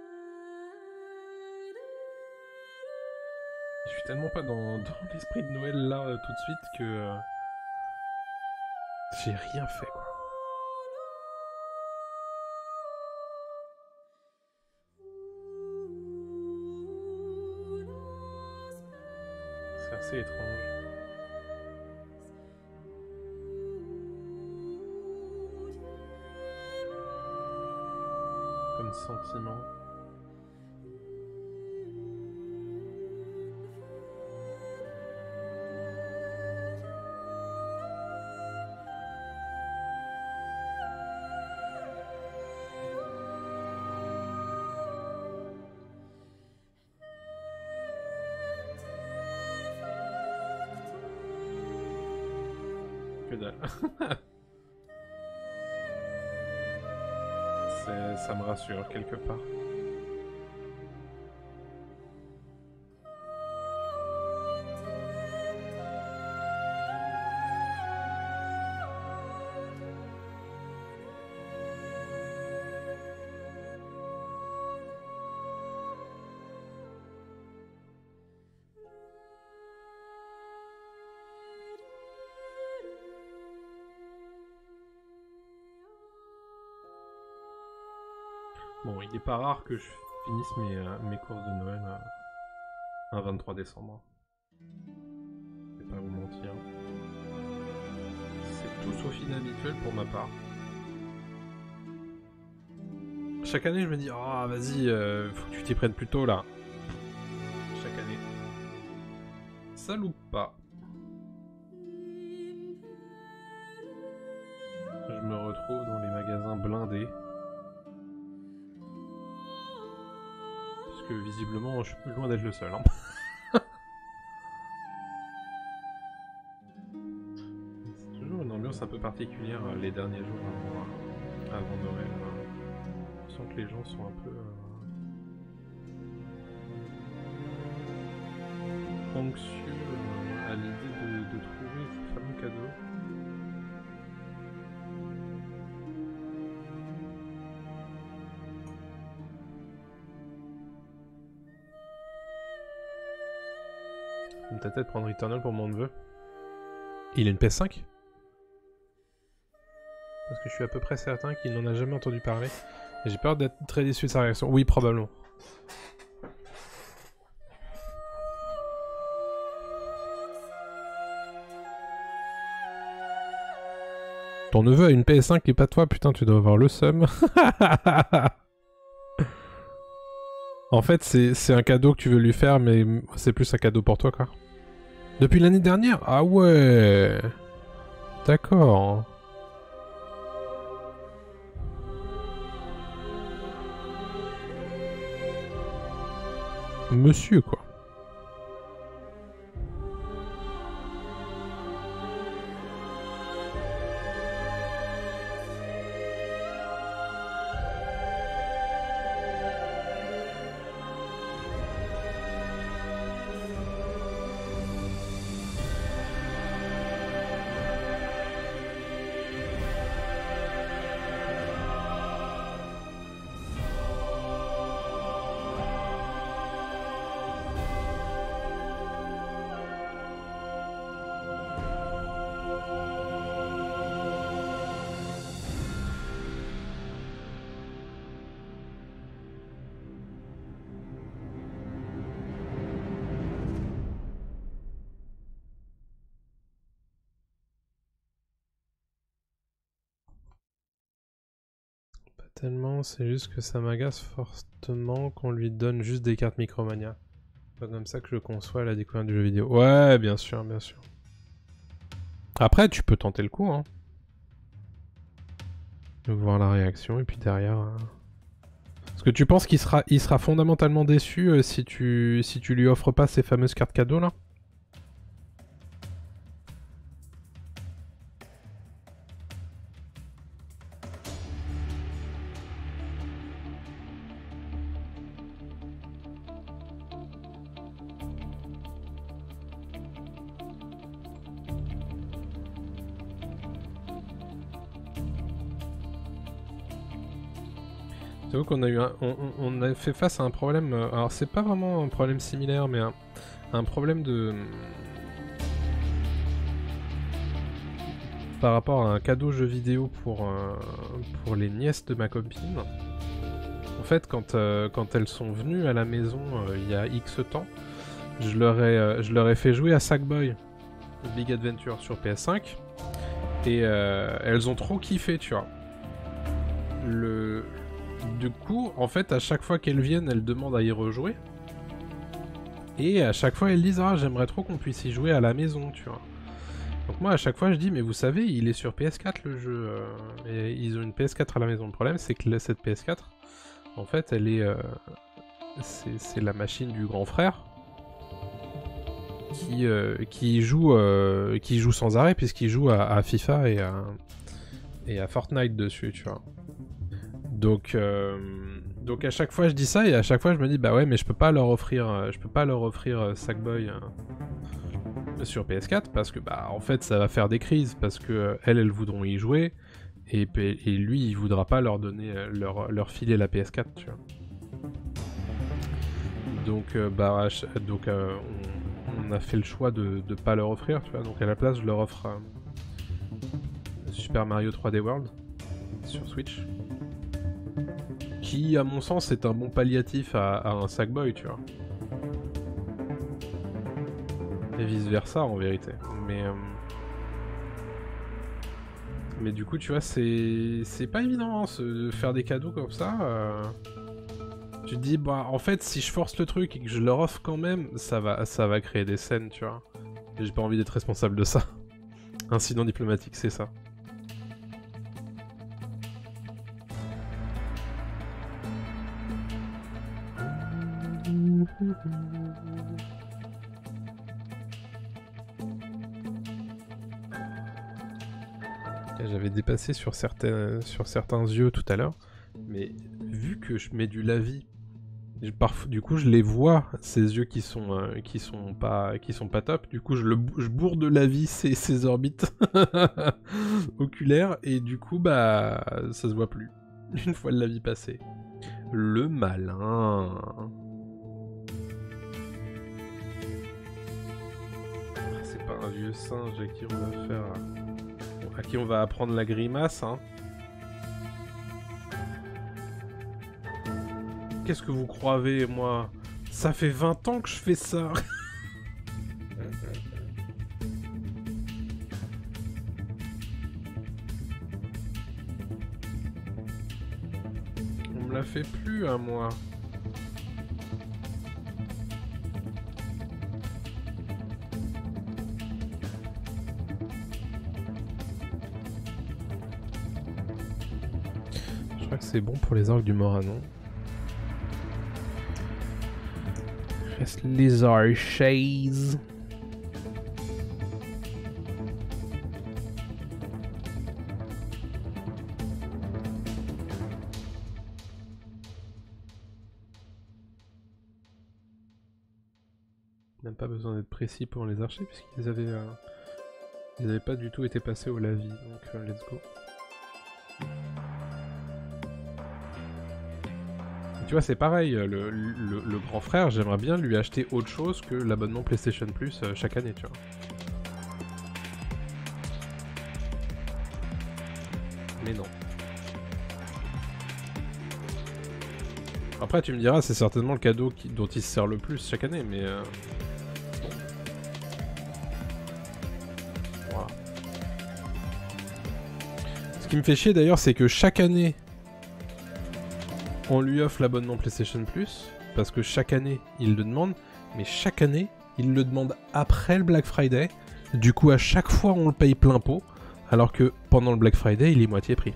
Je suis tellement pas dans l'esprit de Noël là tout de suite que j'ai rien fait quoi. C'est assez étrange. Comme sentiment. Que dalle. Ça me rassure quelque part. Bon, il est pas rare que je finisse mes courses de Noël un 23 décembre. Je vais pas vous mentir. C'est tout sauf inhabituel pour ma part. Chaque année, je me dis, ah, vas-y, faut que tu t'y prennes plus tôt là. Chaque année. Ça loupe pas. Je me retrouve dans les magasins blindés. Visiblement, je suis loin d'être le seul. Hein. C'est toujours une ambiance un peu particulière les derniers jours avant Noël. Je sens que les gens sont un peu anxieux à l'idée de trouver ce fameux cadeau. Peut-être prendre Returnal pour mon neveu. Il a une PS5 ? Parce que je suis à peu près certain qu'il n'en a jamais entendu parler. Et j'ai peur d'être très déçu de sa réaction. Oui, probablement. Ton neveu a une PS5 et pas toi, putain, tu dois avoir le seum. En fait, c'est un cadeau que tu veux lui faire, mais c'est plus un cadeau pour toi, quoi. Depuis l'année dernière? Ah ouais. D'accord. Monsieur, quoi. Tellement, c'est juste que ça m'agace fortement qu'on lui donne juste des cartes Micromania. Pas comme ça que je conçois la découverte du jeu vidéo. Ouais, bien sûr, bien sûr. Après, tu peux tenter le coup, hein. Voir la réaction, et puis derrière... Est-ce que tu penses qu'il sera fondamentalement déçu si tu lui offres pas ces fameuses cartes cadeaux, là? J'avoue qu'on a eu on a fait face à un problème. Alors c'est pas vraiment un problème similaire, mais un problème de par rapport à un cadeau jeu vidéo pour les nièces de ma copine. En fait, quand elles sont venues à la maison il y a X temps, je leur ai fait jouer à Sackboy Big Adventure sur PS5 et elles ont trop kiffé, tu vois. Du coup, en fait, à chaque fois qu'elles viennent, elles demandent à y rejouer. Et à chaque fois, elles disent « Ah, j'aimerais trop qu'on puisse y jouer à la maison, tu vois. » Donc moi, à chaque fois, je dis « Mais vous savez, il est sur PS4, le jeu. Et ils ont une PS4 à la maison. Le problème, c'est que cette PS4, en fait, elle est... c'est la machine du grand frère qui joue sans arrêt, puisqu'il joue à FIFA et à Fortnite dessus, tu vois. Donc à chaque fois je dis ça et à chaque fois je me dis bah ouais mais je peux pas leur offrir Sackboy sur PS4 parce que bah en fait ça va faire des crises parce que elles voudront y jouer et lui il voudra pas leur donner leur filer la PS4, tu vois. Donc on a fait le choix de pas leur offrir, tu vois. Donc à la place je leur offre Super Mario 3D World sur Switch. Qui, à mon sens, est un bon palliatif à un Sackboy, tu vois. Et vice-versa, en vérité. Mais du coup, tu vois, c'est pas évident, hein, de faire des cadeaux comme ça. Tu te dis, bah, en fait, si je force le truc et que je leur offre quand même, ça va créer des scènes, tu vois. Et j'ai pas envie d'être responsable de ça. Incident diplomatique, c'est ça. J'avais dépassé sur certains yeux tout à l'heure, mais vu que je mets du lavis, du coup je les vois, ces yeux qui sont pas top, du coup je bourre de lavis ces orbites oculaires, et du coup bah ça se voit plus, une fois le lavis passé. Le malin. C'est pas un vieux singe à qui on va apprendre la grimace, hein. Qu'est-ce que vous croyez, moi? Ça fait 20 ans que je fais ça. On me la fait plus à moi. crois que c'est bon pour les orques du Moranon. Il reste les archers. Même pas besoin d'être précis pour les archers puisqu'ils avaient pas du tout été passés au lavis, donc let's go. Tu vois, c'est pareil, le grand frère, j'aimerais bien lui acheter autre chose que l'abonnement PlayStation Plus chaque année, tu vois. Mais non. Après, tu me diras, c'est certainement le cadeau dont il se sert le plus chaque année, mais... Bon. Voilà. Ce qui me fait chier d'ailleurs, c'est que chaque année... On lui offre l'abonnement PlayStation Plus, parce que chaque année, il le demande, mais chaque année, il le demande après le Black Friday. Du coup, à chaque fois, on le paye plein pot, alors que pendant le Black Friday, il est moitié prix.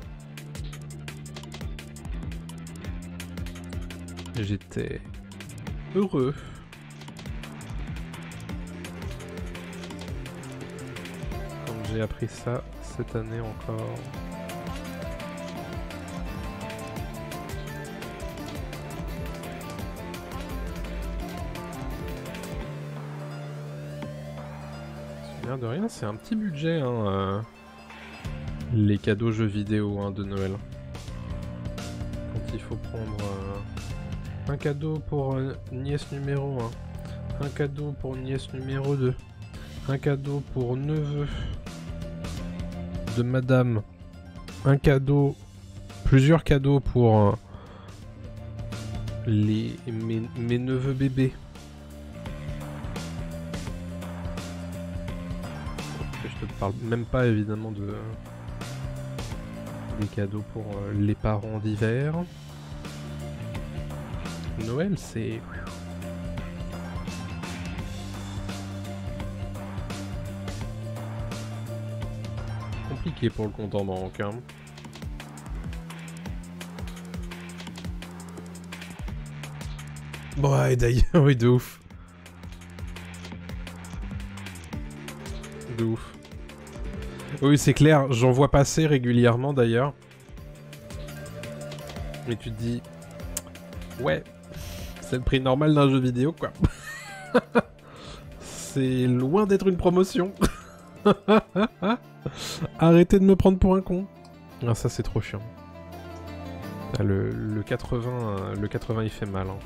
J'étais heureux. Quand j'ai appris ça cette année encore. L'air de rien, c'est un petit budget, hein, les cadeaux jeux vidéo hein, de Noël. Quand il faut prendre un cadeau pour nièce numéro 1, un cadeau pour nièce numéro 2, un cadeau pour neveu de madame, un cadeau, plusieurs cadeaux pour mes neveux bébés. Je te parle même pas évidemment des cadeaux pour les parents d'hiver. Noël, c'est... compliqué pour le compte en banque, hein. Bon, ouais, d'ailleurs, oui, de ouf. De ouf. Oui, c'est clair, j'en vois passer régulièrement d'ailleurs. Mais tu te dis... Ouais, c'est le prix normal d'un jeu vidéo, quoi. C'est loin d'être une promotion. Arrêtez de me prendre pour un con. Ah, ça c'est trop chiant. Ah, le 80, il fait mal, hein.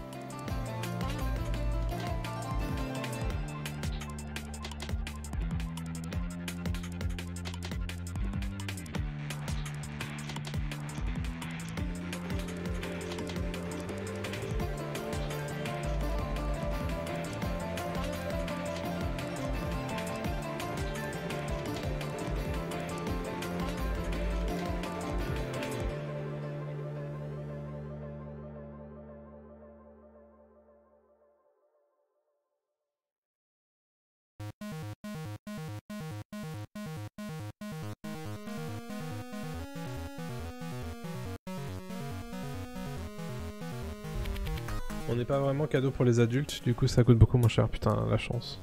On n'est pas vraiment cadeau pour les adultes, du coup ça coûte beaucoup moins cher, putain, la chance.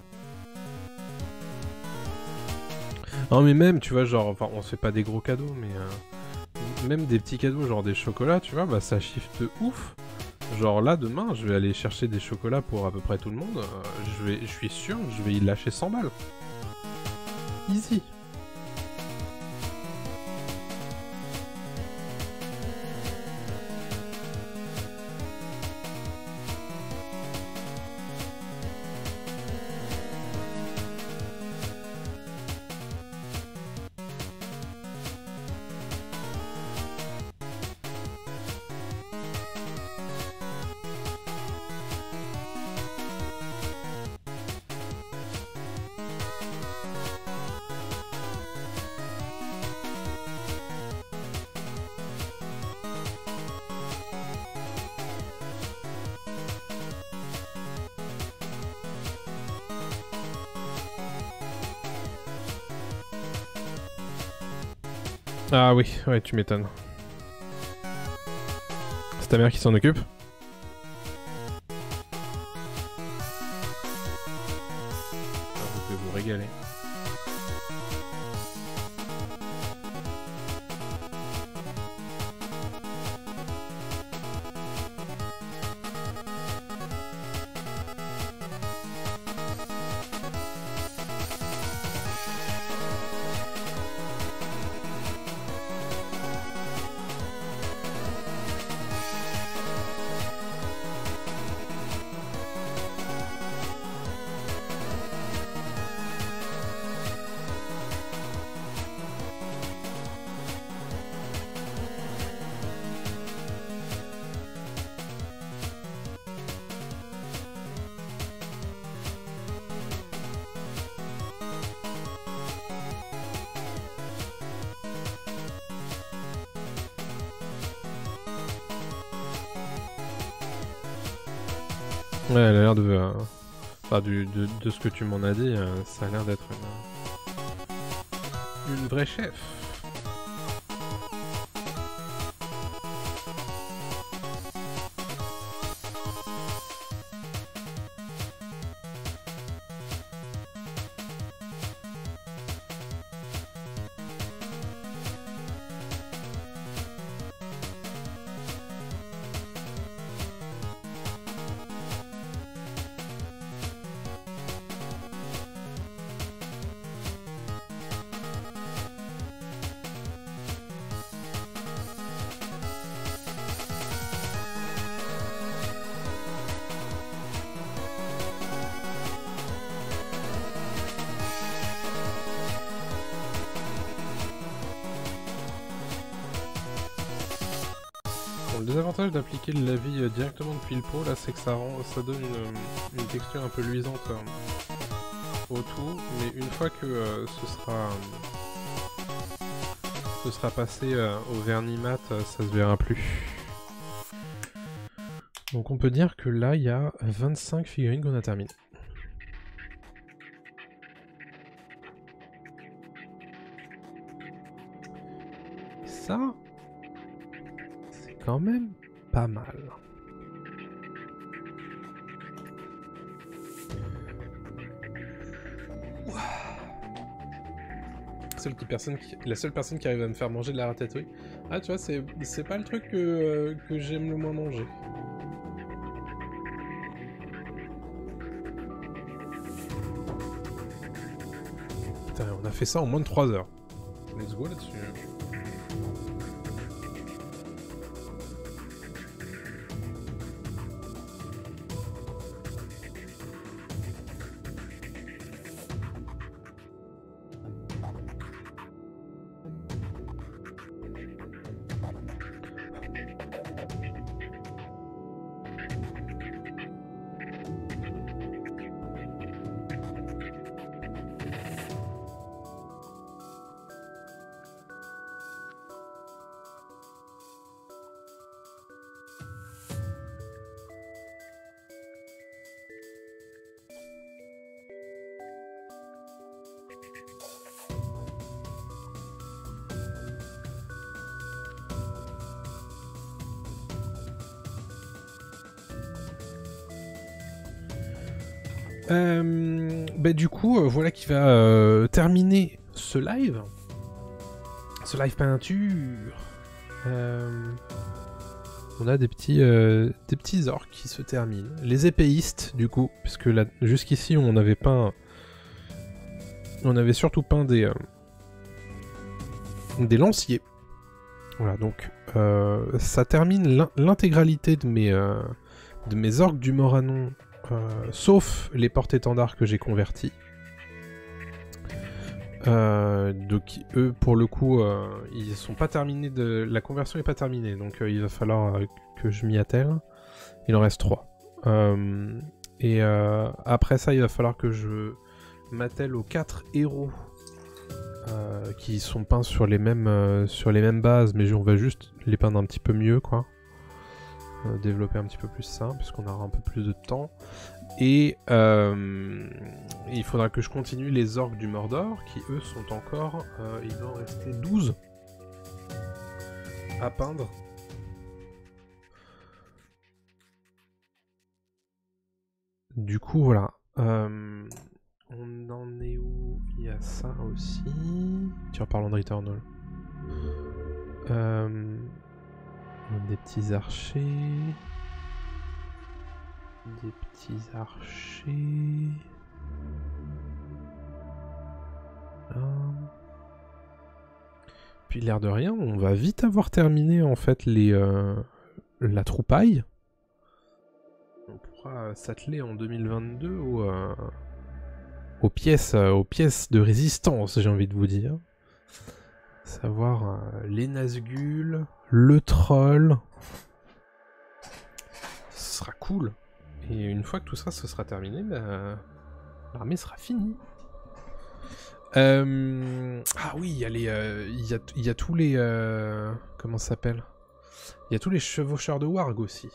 Non mais même, tu vois, genre, enfin on se fait pas des gros cadeaux, mais même des petits cadeaux, genre des chocolats, tu vois, bah ça shift de ouf. Genre là, demain, je vais aller chercher des chocolats pour à peu près tout le monde, je suis sûr, je vais y lâcher 100 balles. Easy. Ah oui, ouais, tu m'étonnes. ta mère qui s'en occupe? Alors, vous pouvez vous régaler. Ouais, elle a l'air de... Enfin, de ce que tu m'en as dit, ça a l'air d'être une vraie chef. Le désavantage d'appliquer le lavis directement depuis le pot, là, c'est que ça donne une texture un peu luisante au tout, mais une fois que ce sera passé au vernis mat, ça se verra plus. Donc on peut dire que là, il y a 25 figurines qu'on a terminées. Ça... quand même pas mal. La seule personne qui arrive à me faire manger de la ratatouille. Ah tu vois, c'est pas le truc que j'aime le moins manger. Putain, on a fait ça en moins de 3 heures. Let's go là-dessus. Du coup, voilà qui va terminer ce live. Ce live peinture. On a des petits orques qui se terminent. Les épéistes, du coup, puisque là, jusqu'ici, on avait peint... On avait surtout peint des lanciers. Voilà, donc ça termine l'intégralité de mes orques du Moranon. Sauf les porte-étendards que j'ai convertis. Donc eux, pour le coup, ils sont pas terminés la conversion est pas terminée, donc il va falloir que je m'y attelle. Il en reste 3. Après ça, il va falloir que je m'attelle aux 4 héros qui sont peints sur les mêmes bases, mais on va juste les peindre un petit peu mieux, quoi. Développer un petit peu plus ça, puisqu'on aura un peu plus de temps. Et il faudra que je continue les orques du Mordor, qui eux sont encore... il doit en rester 12 à peindre. Du coup, voilà. On en est où? Il y a ça aussi. Tiens, parlons de Returnal. Des petits archers. Des petits archers. Puis l'air de rien, on va vite avoir terminé en fait la troupaille. On pourra s'atteler en 2022 aux pièces de résistance, j'ai envie de vous dire. Savoir les Nazgûl, le troll. Ce sera cool. Et une fois que tout ça ce sera terminé, bah, l'armée sera finie. Ah oui, il y a il y a tous les comment ça s'appelle? Il y a tous les chevaucheurs de warg aussi.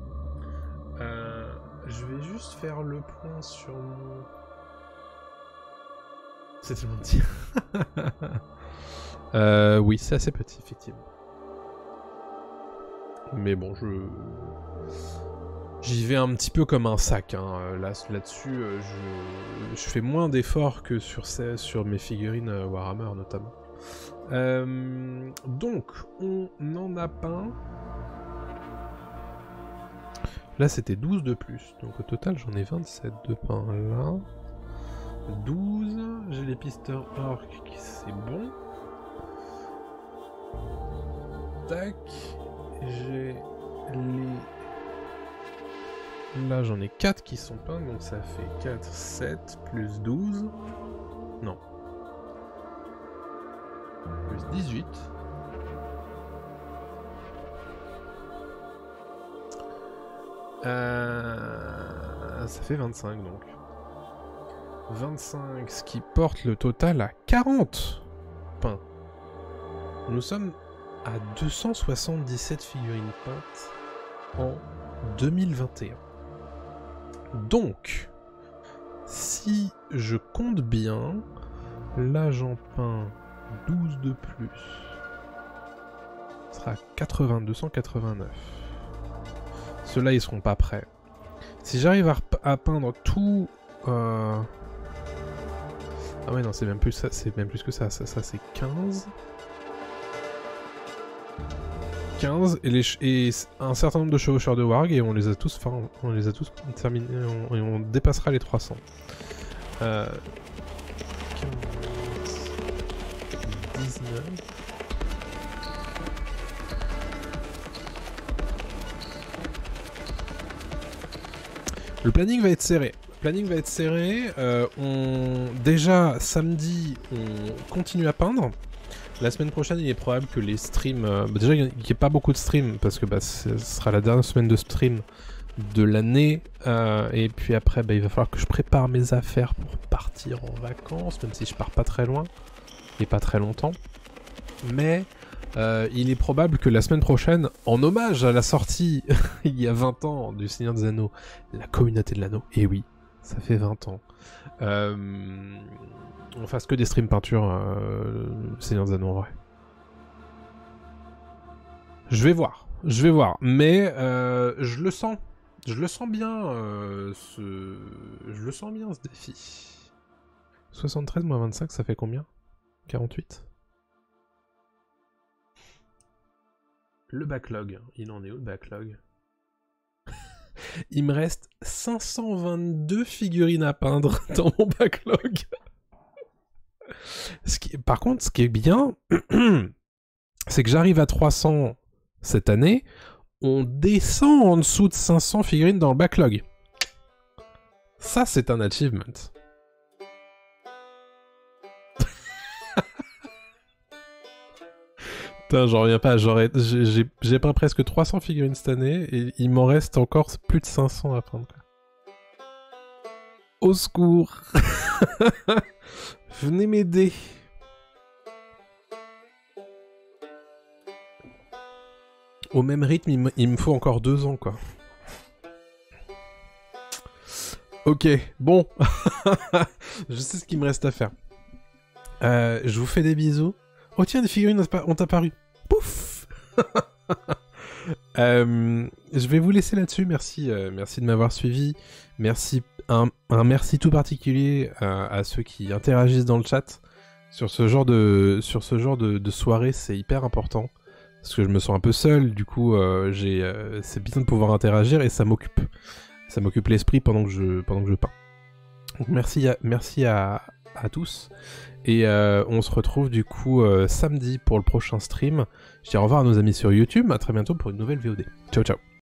Je vais juste faire le point sur mon... C'est tellement petit. Oui, c'est assez petit, effectivement. Mais bon, j'y vais un petit peu comme un sac. Hein. Là-dessus, je fais moins d'efforts que sur mes figurines Warhammer, notamment. Donc, on en a peint. Là, c'était 12 de plus. Donc, au total, j'en ai 27 de pain là. 12. J'ai les pisteurs orques, c'est bon. Tac. J'ai les... Là, j'en ai 4 qui sont peints, donc ça fait 4, 7, plus 12. Non. Plus 18. Ça fait 25, donc. 25, ce qui porte le total à 40 peints. Nous sommes à 277 figurines peintes en 2021. Donc, si je compte bien, là j'en peins 12 de plus. Ce sera 289. Ceux-là, ils seront pas prêts. Si j'arrive à peindre tout... Ah ouais, non, c'est même plus ça, c'est même plus que ça. Ça c'est 15. 15 et un certain nombre de chevaucheurs de warg et on les a tous, terminés et on dépassera les 300. 15, 19. Le planning va être serré. Déjà, samedi, on continue à peindre. La semaine prochaine, il est probable que les streams... déjà, il n'y ait pas beaucoup de streams, parce que ce sera la dernière semaine de stream de l'année. Et puis après, il va falloir que je prépare mes affaires pour partir en vacances, même si je pars pas très loin, et pas très longtemps. Mais il est probable que la semaine prochaine, en hommage à la sortie, il y a 20 ans, du Seigneur des Anneaux, la communauté de l'anneau, et oui, ça fait 20 ans, on fasse que des streams peinture Seigneur des Anneaux en vrai. Je vais voir, mais je le sens bien, ce défi. 73 moins 25, ça fait combien? 48? Le backlog, il en est où le backlog? Il me reste 522 figurines à peindre dans mon backlog. Par contre, ce qui est bien, c'est que j'arrive à 300 cette année, on descend en dessous de 500 figurines dans le backlog. Ça, c'est un achievement. Putain, j'en reviens pas, j'ai pas presque 300 figurines cette année, et il m'en reste encore plus de 500 à prendre. Au secours. Venez m'aider. Au même rythme, il me faut encore 2 ans, quoi. Ok, bon. Je sais ce qu'il me reste à faire. Je vous fais des bisous. Oh tiens, des figurines ont apparu. Pouf. Je vais vous laisser là-dessus. Merci de m'avoir suivi. Merci un merci tout particulier à ceux qui interagissent dans le chat. Sur ce genre de soirée, c'est hyper important. Parce que je me sens un peu seul, du coup, c'est bien de pouvoir interagir et ça m'occupe. Ça m'occupe l'esprit pendant que je peins. Donc merci à tous. Et on se retrouve du coup samedi pour le prochain stream. Je dis au revoir à nos amis sur YouTube. À très bientôt pour une nouvelle VOD. Ciao ciao.